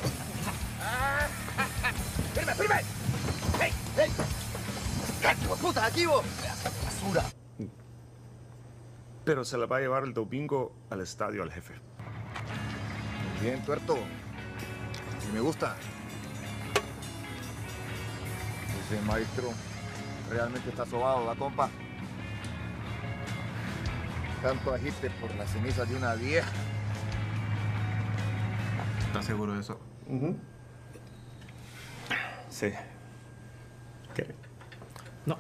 ¡Firme, firme! ¡Hey, hey! ¡Qué hijo de puta, aquí vos! ¡Basura! Pero se la va a llevar el domingo al estadio al jefe. Bien, Tuerto. Y me gusta. Ese maestro realmente está sobado, ¿la compa? Tanto agite por las cenizas de una vieja. ¿Estás seguro de eso? Uh-huh. Sí. ¿Qué? No.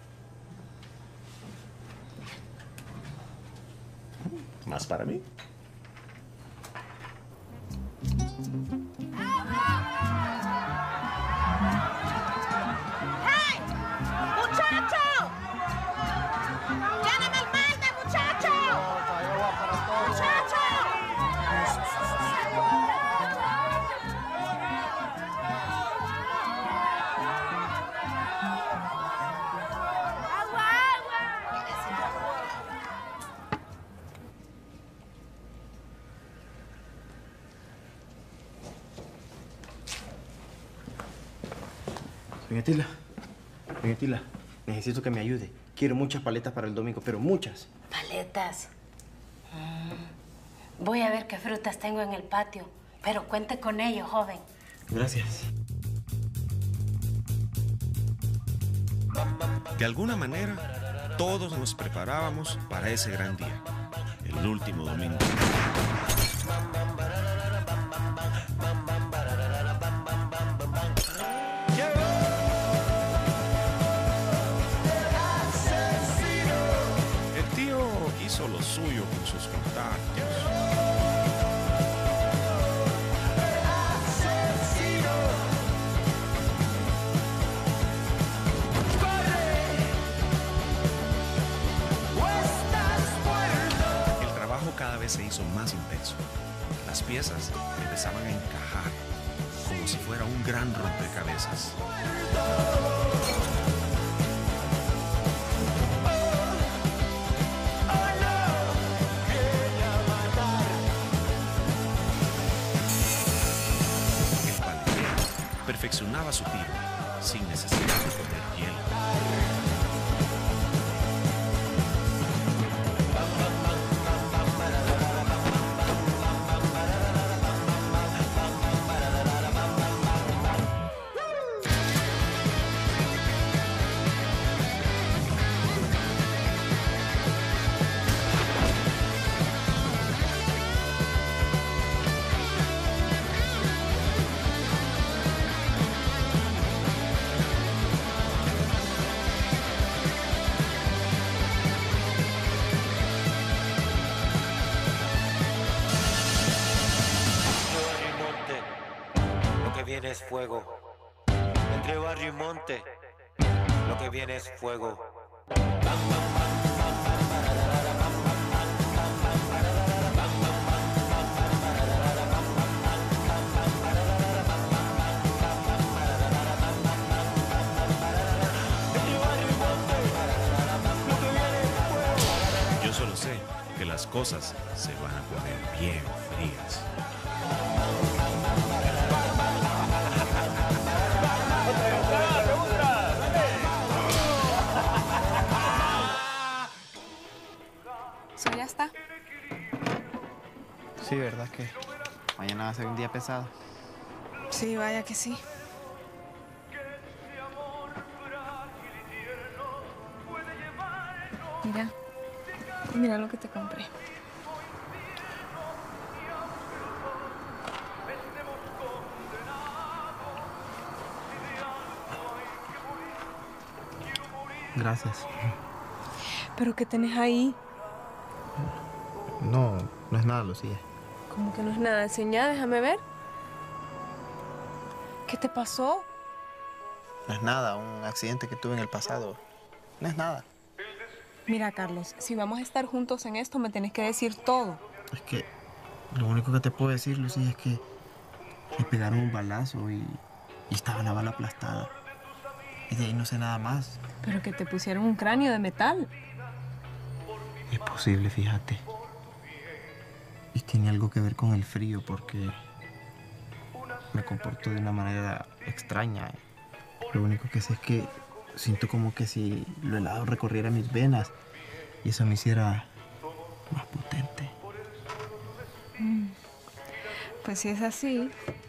¿Más para mí? ¡Hey! ¡Muchacho! ¡Lléname el balde, muchacho! ¡Muchacho! ¡Agua, agua! Doña Tila, doña Tila, necesito que me ayude. Quiero muchas paletas para el domingo, pero muchas. Paletas. Mm. Voy a ver qué frutas tengo en el patio, pero cuente con ello, joven. Gracias. De alguna manera, todos nos preparábamos para ese gran día, el último domingo. El tío hizo lo suyo con sus contactos. El trabajo cada vez se hizo más intenso. Las piezas empezaban a encajar como si fuera un gran rompecabezas. El paletero perfeccionaba su tiro, sin necesidad de comer hielo. Es fuego. Entre barrio y monte, lo que viene es fuego. Yo solo sé que las cosas se van a poner bien frías. ¿Eso ya está? Sí, verdad que mañana va a ser un día pesado. Sí, vaya que sí. Mira, mira lo que te compré. Gracias. ¿Pero qué tenés ahí? No, no es nada, Lucía. Como que no es nada. Enseñá, déjame ver. ¿Qué te pasó? No es nada, un accidente que tuve en el pasado. No es nada. Mira, Carlos, si vamos a estar juntos en esto, me tenés que decir todo. Es que lo único que te puedo decir, Lucía, es que me pegaron un balazo y, y estaba la bala aplastada. Y de ahí no sé nada más. Pero que te pusieron un cráneo de metal. Es posible, fíjate. Y tiene algo que ver con el frío porque me comporto de una manera extraña. Lo único que sé es que siento como que si lo helado recorriera mis venas y eso me hiciera más potente. Mm. Pues si es así...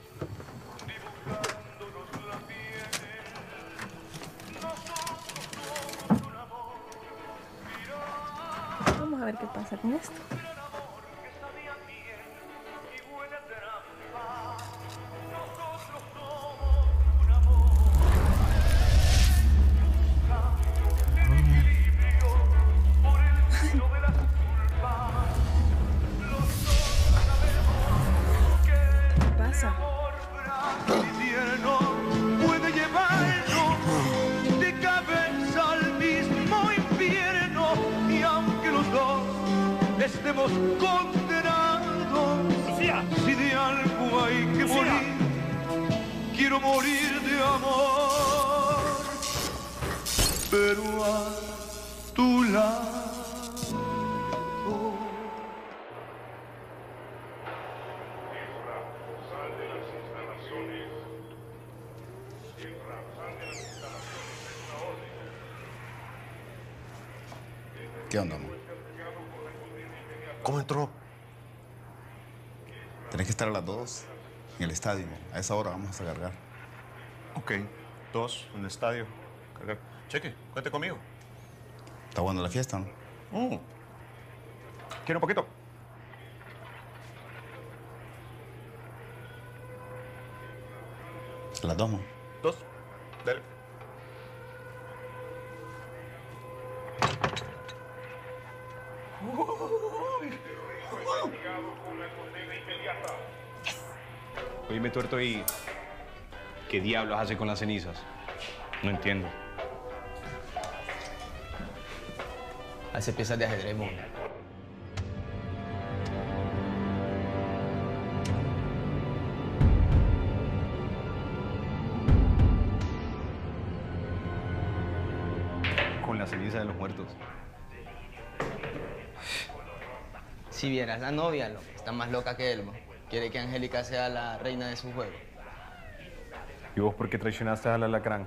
Vamos a ver qué pasa con esto. ¿Qué pasa? Puede llevarnos de cabeza al mismo infierno y aunque los dos estemos condenados, si de algo hay que morir, quiero morir de amor, pero a tu lado. ¿Qué onda, amor? ¿Cómo entró? Tenés que estar a las dos en el estadio. A esa hora vamos a cargar. Ok, dos en el estadio. Cargar. Cheque, cuente conmigo. Está buena la fiesta, ¿no? Mm. ¿Quiere un poquito? A las dos, ¿no? Dos. Dale. Oíme, tuerto, ¿y qué diablos hace con las cenizas? No entiendo. Hace piezas de ajedrez, mo. Con la ceniza de los muertos. Si vieras la novia, lo, está más loca que él, mo. Quiere que Angélica sea la reina de su juego. ¿Y vos por qué traicionaste al alacrán?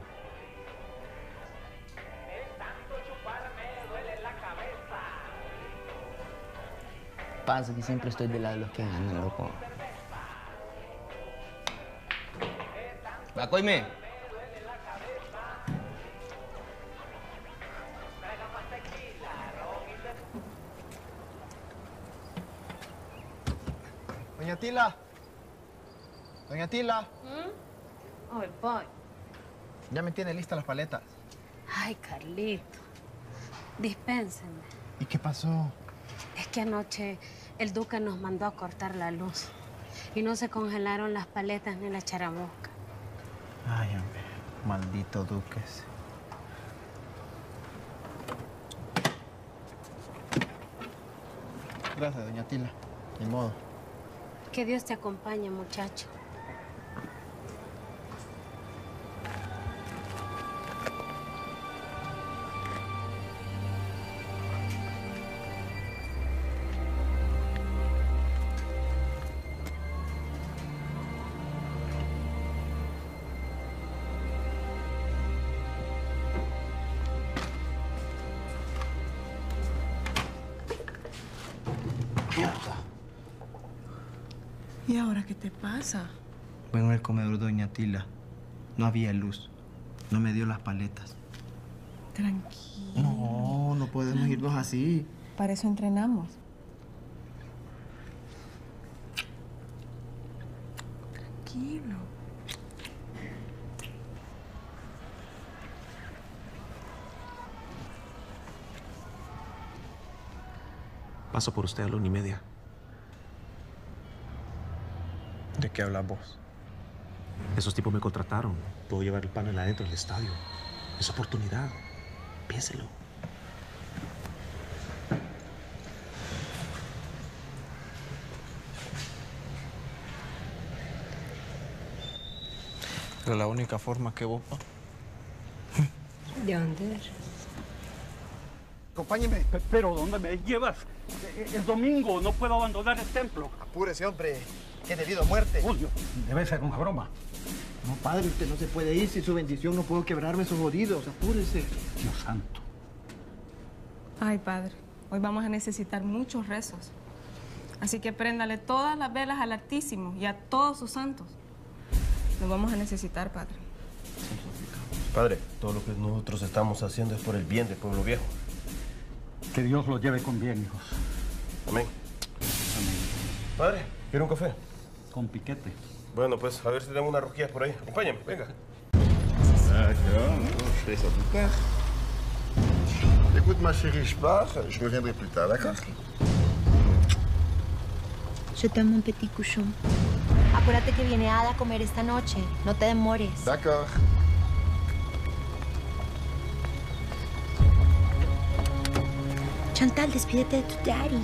Pasa que siempre estoy del lado de los que ganan, loco. Va, coime. Doña Tila. Doña Tila. ¿Mm? Hoy voy. Ya me tiene listas las paletas. Ay, Carlito. Dispénsenme. ¿Y qué pasó? Es que anoche el Duque nos mandó a cortar la luz. Y no se congelaron las paletas ni la charamosca. Ay, hombre. Maldito Duque. Gracias, doña Tila. Ni modo. Que Dios te acompañe, muchacho. ¿Y ahora qué te pasa? Bueno, en el comedor de doña Tila no había luz. No me dio las paletas. Tranquilo. No, no podemos irnos así. Para eso entrenamos. Tranquilo. Paso por usted a la una y media. ¿De qué hablas vos? Esos tipos me contrataron. Puedo llevar el panel adentro del estadio. Es oportunidad. Piénselo. Pero la única forma que vos... ¿De dónde eres? Acompáñeme. Pero ¿dónde me llevas? Es domingo, no puedo abandonar el templo. Apúrese, hombre. Que es debido a muerte. Julio, debe ser una broma. No, padre, usted no se puede ir. Sin su bendición no puedo quebrarme esos jodidos. Apúrese. Dios santo. Ay, padre, hoy vamos a necesitar muchos rezos. Así que préndale todas las velas al Altísimo y a todos sus santos. Lo vamos a necesitar, padre. Padre, todo lo que nosotros estamos haciendo es por el bien del pueblo viejo. Que Dios lo lleve con bien, hijos. Amén. Amén. Padre, ¿quiere un café? Con piquete. Bueno, pues a ver si tenemos unas rosquillas por ahí. Acompáñame, venga. D'accord, je fais ça plus tard. Écoute, ma chérie, je pars. Je reviendrai plus tard, d'accord? Je t'aime, mon petit cochon. Acuérdate que viene Ada a comer esta noche. No te demores. D'accord. Chantal, despídete de tu daddy.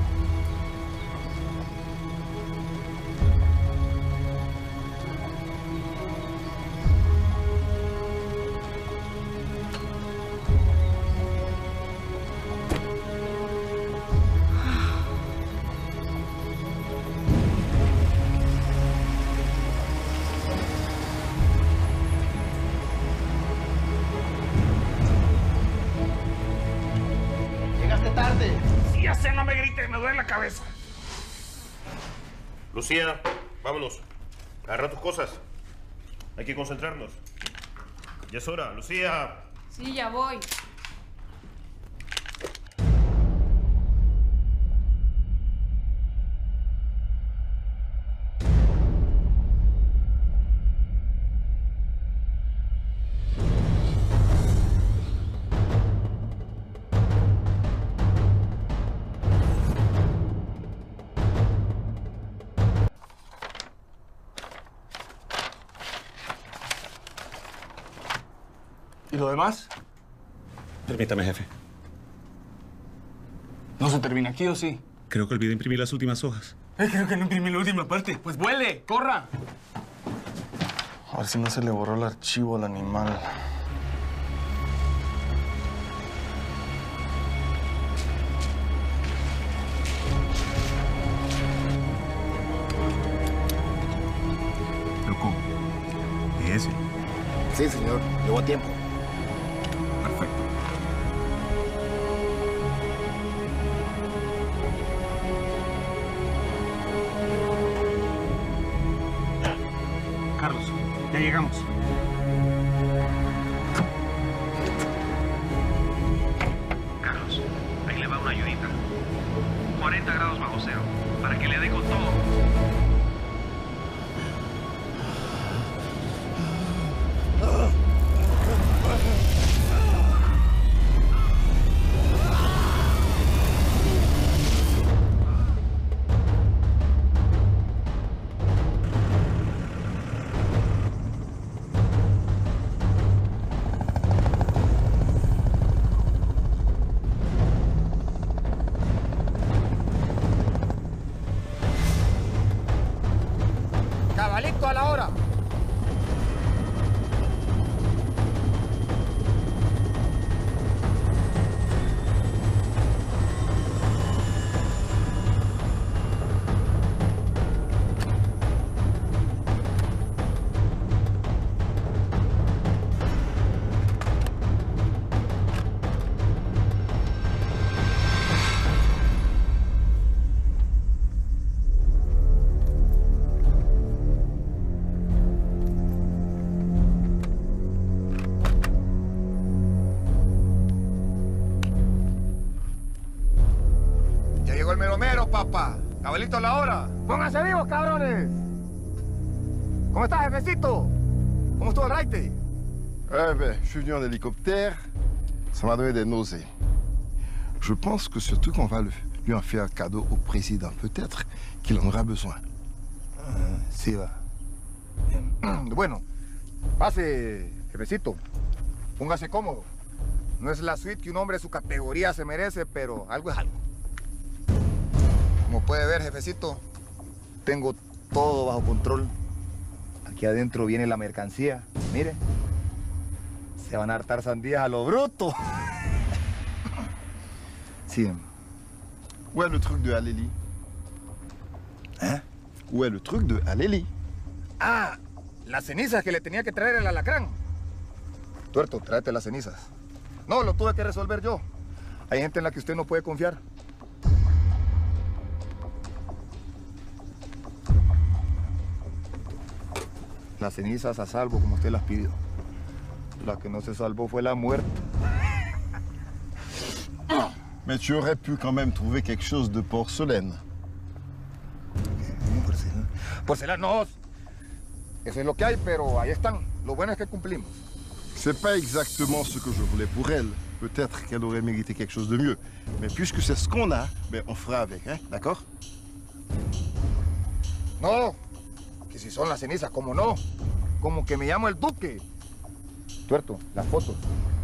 Lucía, vámonos. Agarra tus cosas. Hay que concentrarnos. Ya es hora, Lucía. Sí, ya voy. ¿Y lo demás? Permítame, jefe. ¿No se termina aquí o sí? Creo que olvidé imprimir las últimas hojas. Eh, creo que no imprimí la última parte. Pues vuele, corra. A ver si no se le borró el archivo al animal. Loco, ese. Sí, señor. Llevo a tiempo. Perfecto. Carlos, ya llegamos. Carlos, ahí le va una ayudita. cuarenta grados bajo cero, para que le dé con todo. Cabalito a la hora. El mero mero, papá. Cabalito a la hora. Pónganse vivos, cabrones. ¿Cómo estás, jefecito? ¿Cómo estuvo el raite? Eh ben, je suis venu en hélicoptère. Ça m'a donné des nausées. Je pense que surtout qu'on va le- lui en faire cadeau au président. Peut-être qu'il en aura besoin. Ah, sí, va. Bueno, pase, jefecito. Póngase cómodo. No es la suite que un hombre de su categoría se merece, pero algo es algo. Como puede ver, jefecito, tengo todo bajo control. Aquí adentro viene la mercancía. Mire, se van a hartar sandías a lo bruto. Sí. Où est le truc de Alélie? Hein? Où est le truc de Alélie? Ah, las cenizas que le tenía que traer el alacrán. Tuerto, tráete las cenizas. No, lo tuve que resolver yo. Hay gente en la que usted no puede confiar. Las cenizas a salvo, como usted las pidió. La que no se salvó fue la muerte. Mais tu aurais pu quand même trouver quelque chose de porcelaine. Porcelana. Porcelanos. Eso es lo que hay, pero ahí están. Lo bueno es que cumplimos. C'est pas exactement ce que je voulais pour elle. Peut-être qu'elle aurait mérité quelque chose de mieux. Mais puisque c'est ce qu'on a, ben on fera avec, hein, d'accord? No, que si son las cenizas, ¿cómo no? Como que me llamo el Duque. Tuerto, las fotos.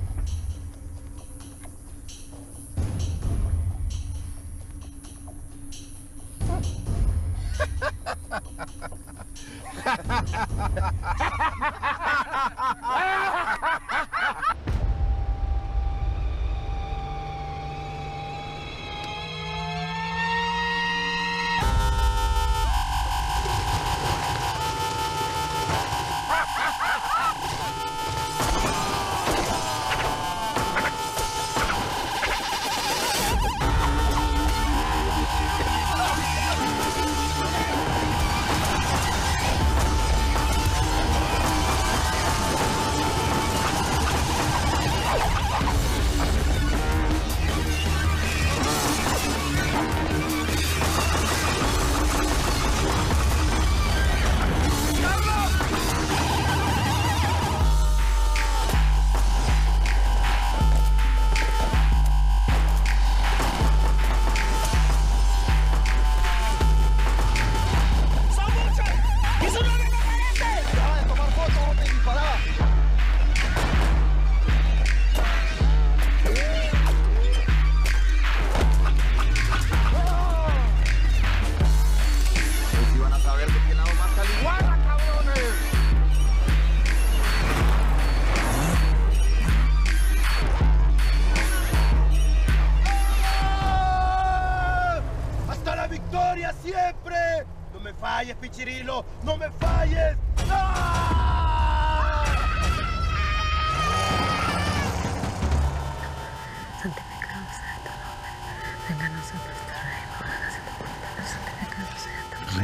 siempre. No me falles, Pichirilo. No me falles. ¡Ah!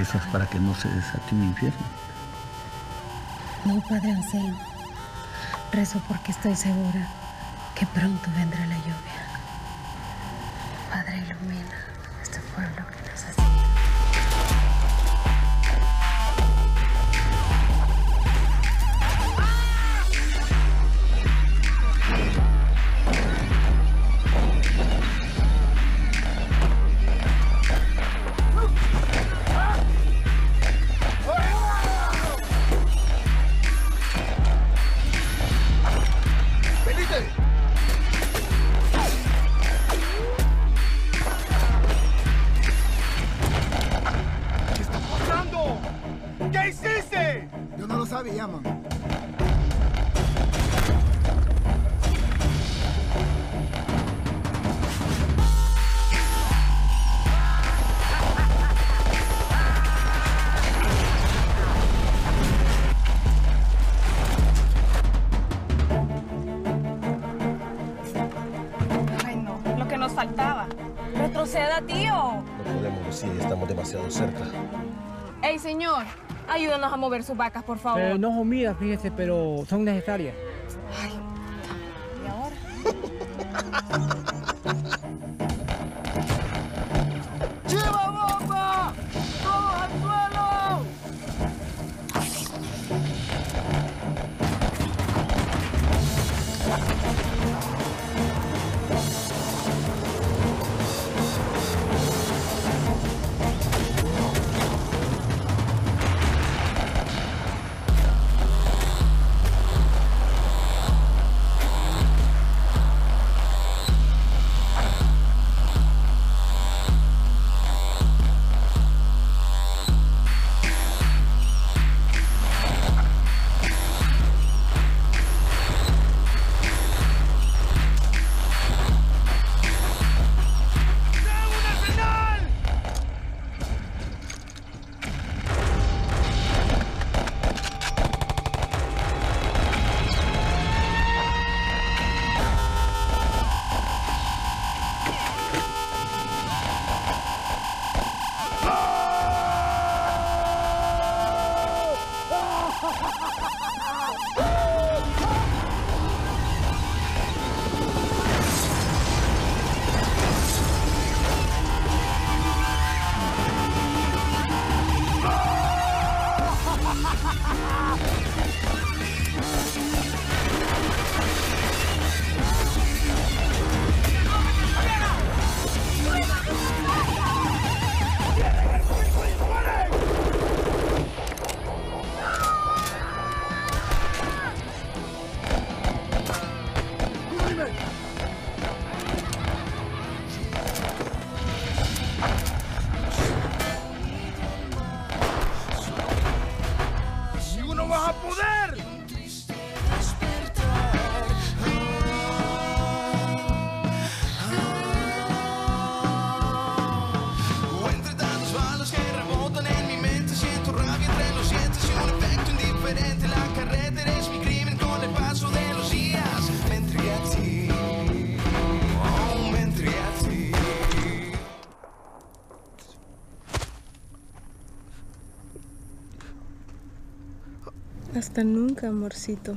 rezas para que no se desate un infierno? No, Padre Anselmo. Rezo porque estoy segura que pronto vendrá la lluvia. Padre, ilumina este pueblo que necesita. ¿Qué hiciste? Yo no lo sabía, man. Ay, no, lo que nos faltaba. Retroceda, tío. No podemos, Lucía, estamos demasiado cerca. Ey, señor, ayúdanos a mover sus vacas, por favor. Eh, no son mías, fíjese, pero son necesarias. Ay, ¿y ahora? ¡Chiva bomba! ¡Todos al suelo! Hasta nunca, amorcito.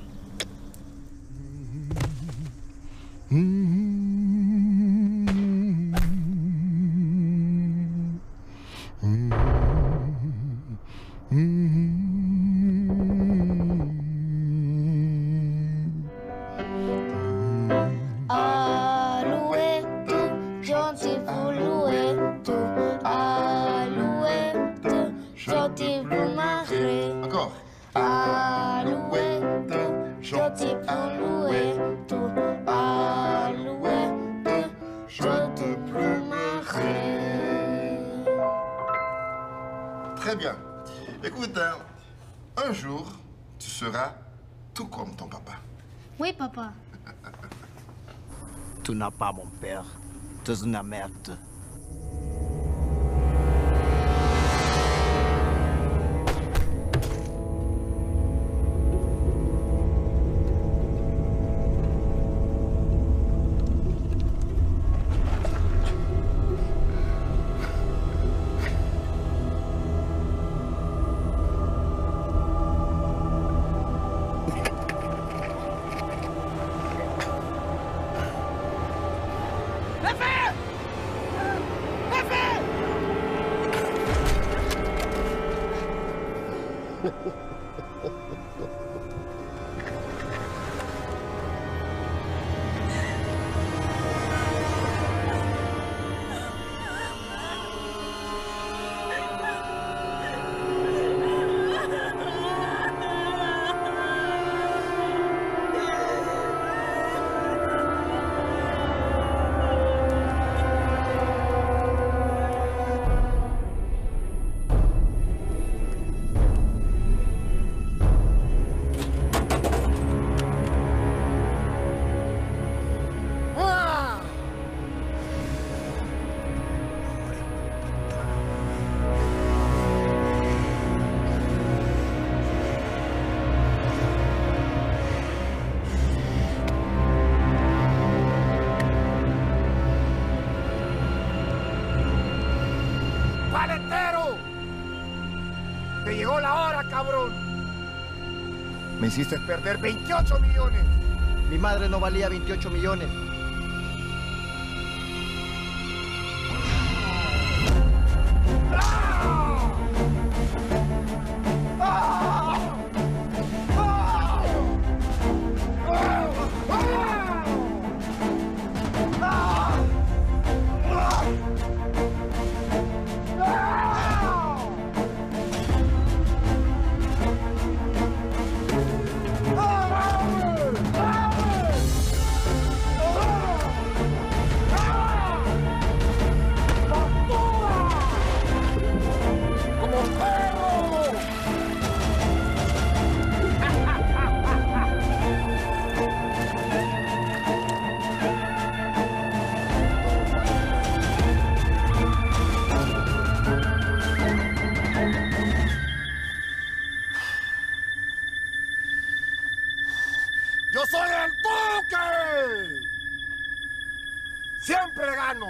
Alouette, gentil foulouette, alouette, gentil pour marrer. Encore. Alouette, gentil foulouette, alouette, gentil pour marrer. Très bien. Écoute, hein, un jour, tu seras tout comme ton papa. Oui, papa. Tu n'as pas mon père. Tu es une merde. Me hiciste perder veintiocho millones. Mi madre no valía veintiocho millones. ¡Yo soy el Duque! ¡Siempre gano!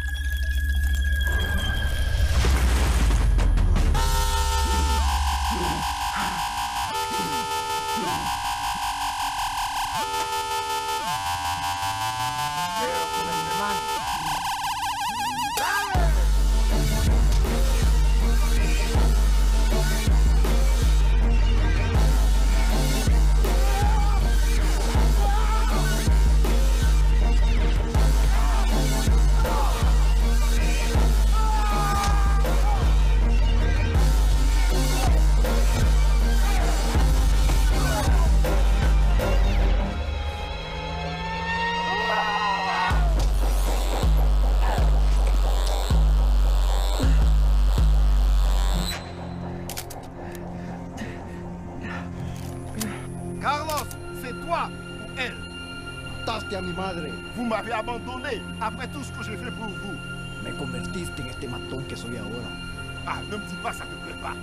Carlos, c'est toi ou elle? Mataste a mi madre. Vous m'avez abandonné après tout ce que j'ai fait pour vous. Me convertiste en este matón que soy ahora. Ah, ne me dis pas, ça te plaît pas.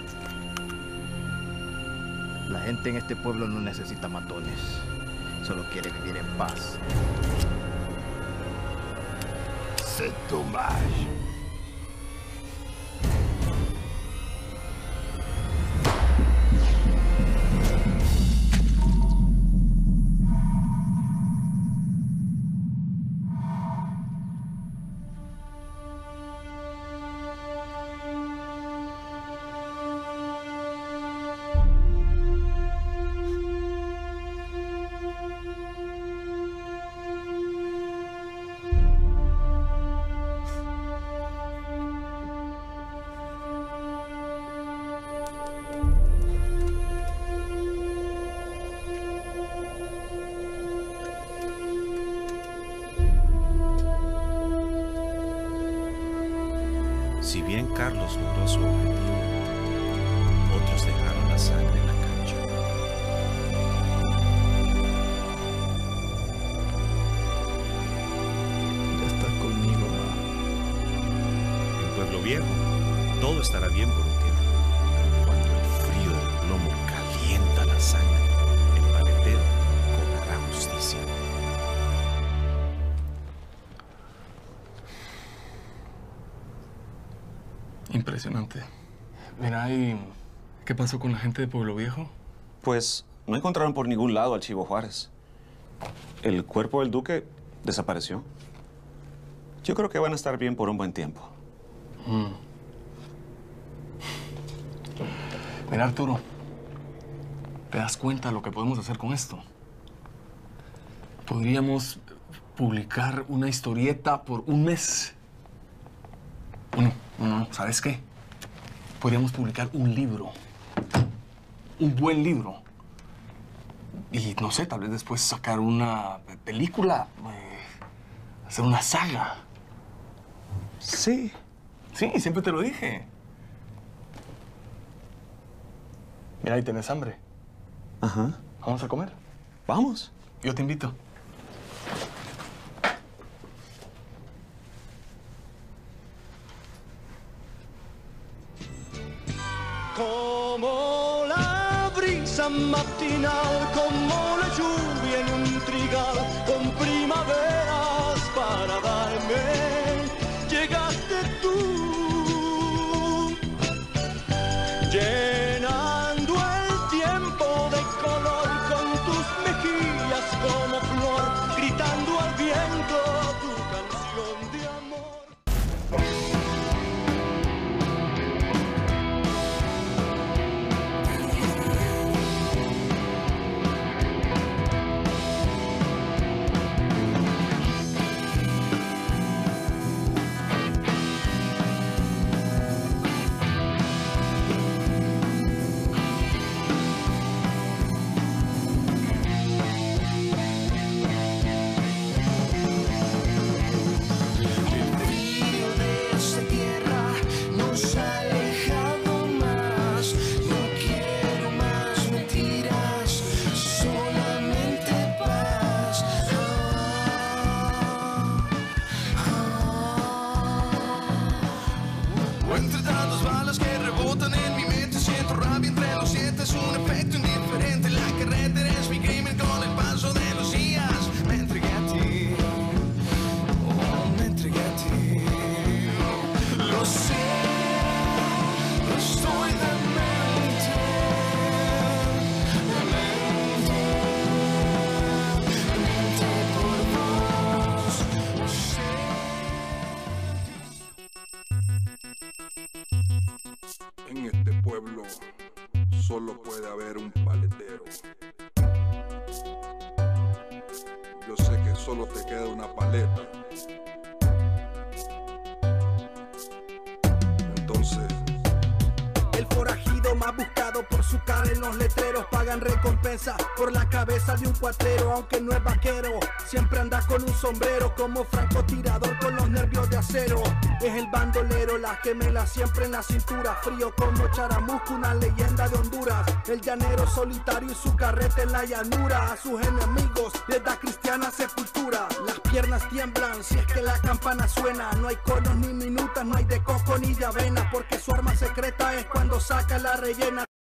La gente en este pueblo no necesita matones. Solo quiere vivir en paz. C'est dommage. Si bien Carlos logró su objetivo, otros dejaron la sangre en la cancha. Ya estás conmigo, ma. En Pueblo Viejo, todo estará bien por un tiempo. Pero cuando el frío del plomo calienta la sangre, el paletero cobrará justicia. Impresionante. Mira, ¿y qué pasó con la gente de Pueblo Viejo? Pues no encontraron por ningún lado al Chivo Juárez. El cuerpo del Duque desapareció. Yo creo que van a estar bien por un buen tiempo. Mm. Mira, Arturo, ¿te das cuenta de lo que podemos hacer con esto? Podríamos publicar una historieta por un mes. Bueno, no, ¿sabes qué? Podríamos publicar un libro. Un buen libro. Y, no sé, tal vez después sacar una película. Eh, hacer una saga. Sí. Sí, siempre te lo dije. Mira, ahí tenés hambre. Ajá. ¿Vamos a comer? Vamos. Yo te invito. Como la brisa matinal, como la lluvia en un trigal, con primaveras para darme, llegaste tú, llenando el tiempo de color. florecías como flor, gritando al viento tu canción de amor. Entre tantas balas que rebotan en mi mente, siento rabia entre los siete, es un efecto indiferente. La carretera es mi crimen con el paso de los días. Me entregué a ti, oh, me entregué a ti. Lo sé, estoy demente, demente, demente por vos. Lo sé. En este pueblo solo puede haber un paletero. Yo sé que solo te queda una paleta. Entonces, el forajido más buscado por su cara en los letreros. Pagan recompensa por la cabeza de un cuatrero. Aunque no es vaquero, siempre anda con un sombrero. Como francotirador con los nervios de acero. Es el bandolero, la gemela siempre en la cintura. Frío como Charamusco, una leyenda de Honduras. El llanero solitario y su carreta en la llanura. A sus enemigos les da cristiana sepultura. Las piernas tiemblan si es que la campana suena. No hay conos ni minutas, no hay de coco ni de avena. Porque su arma secreta es cuando saca la rellena.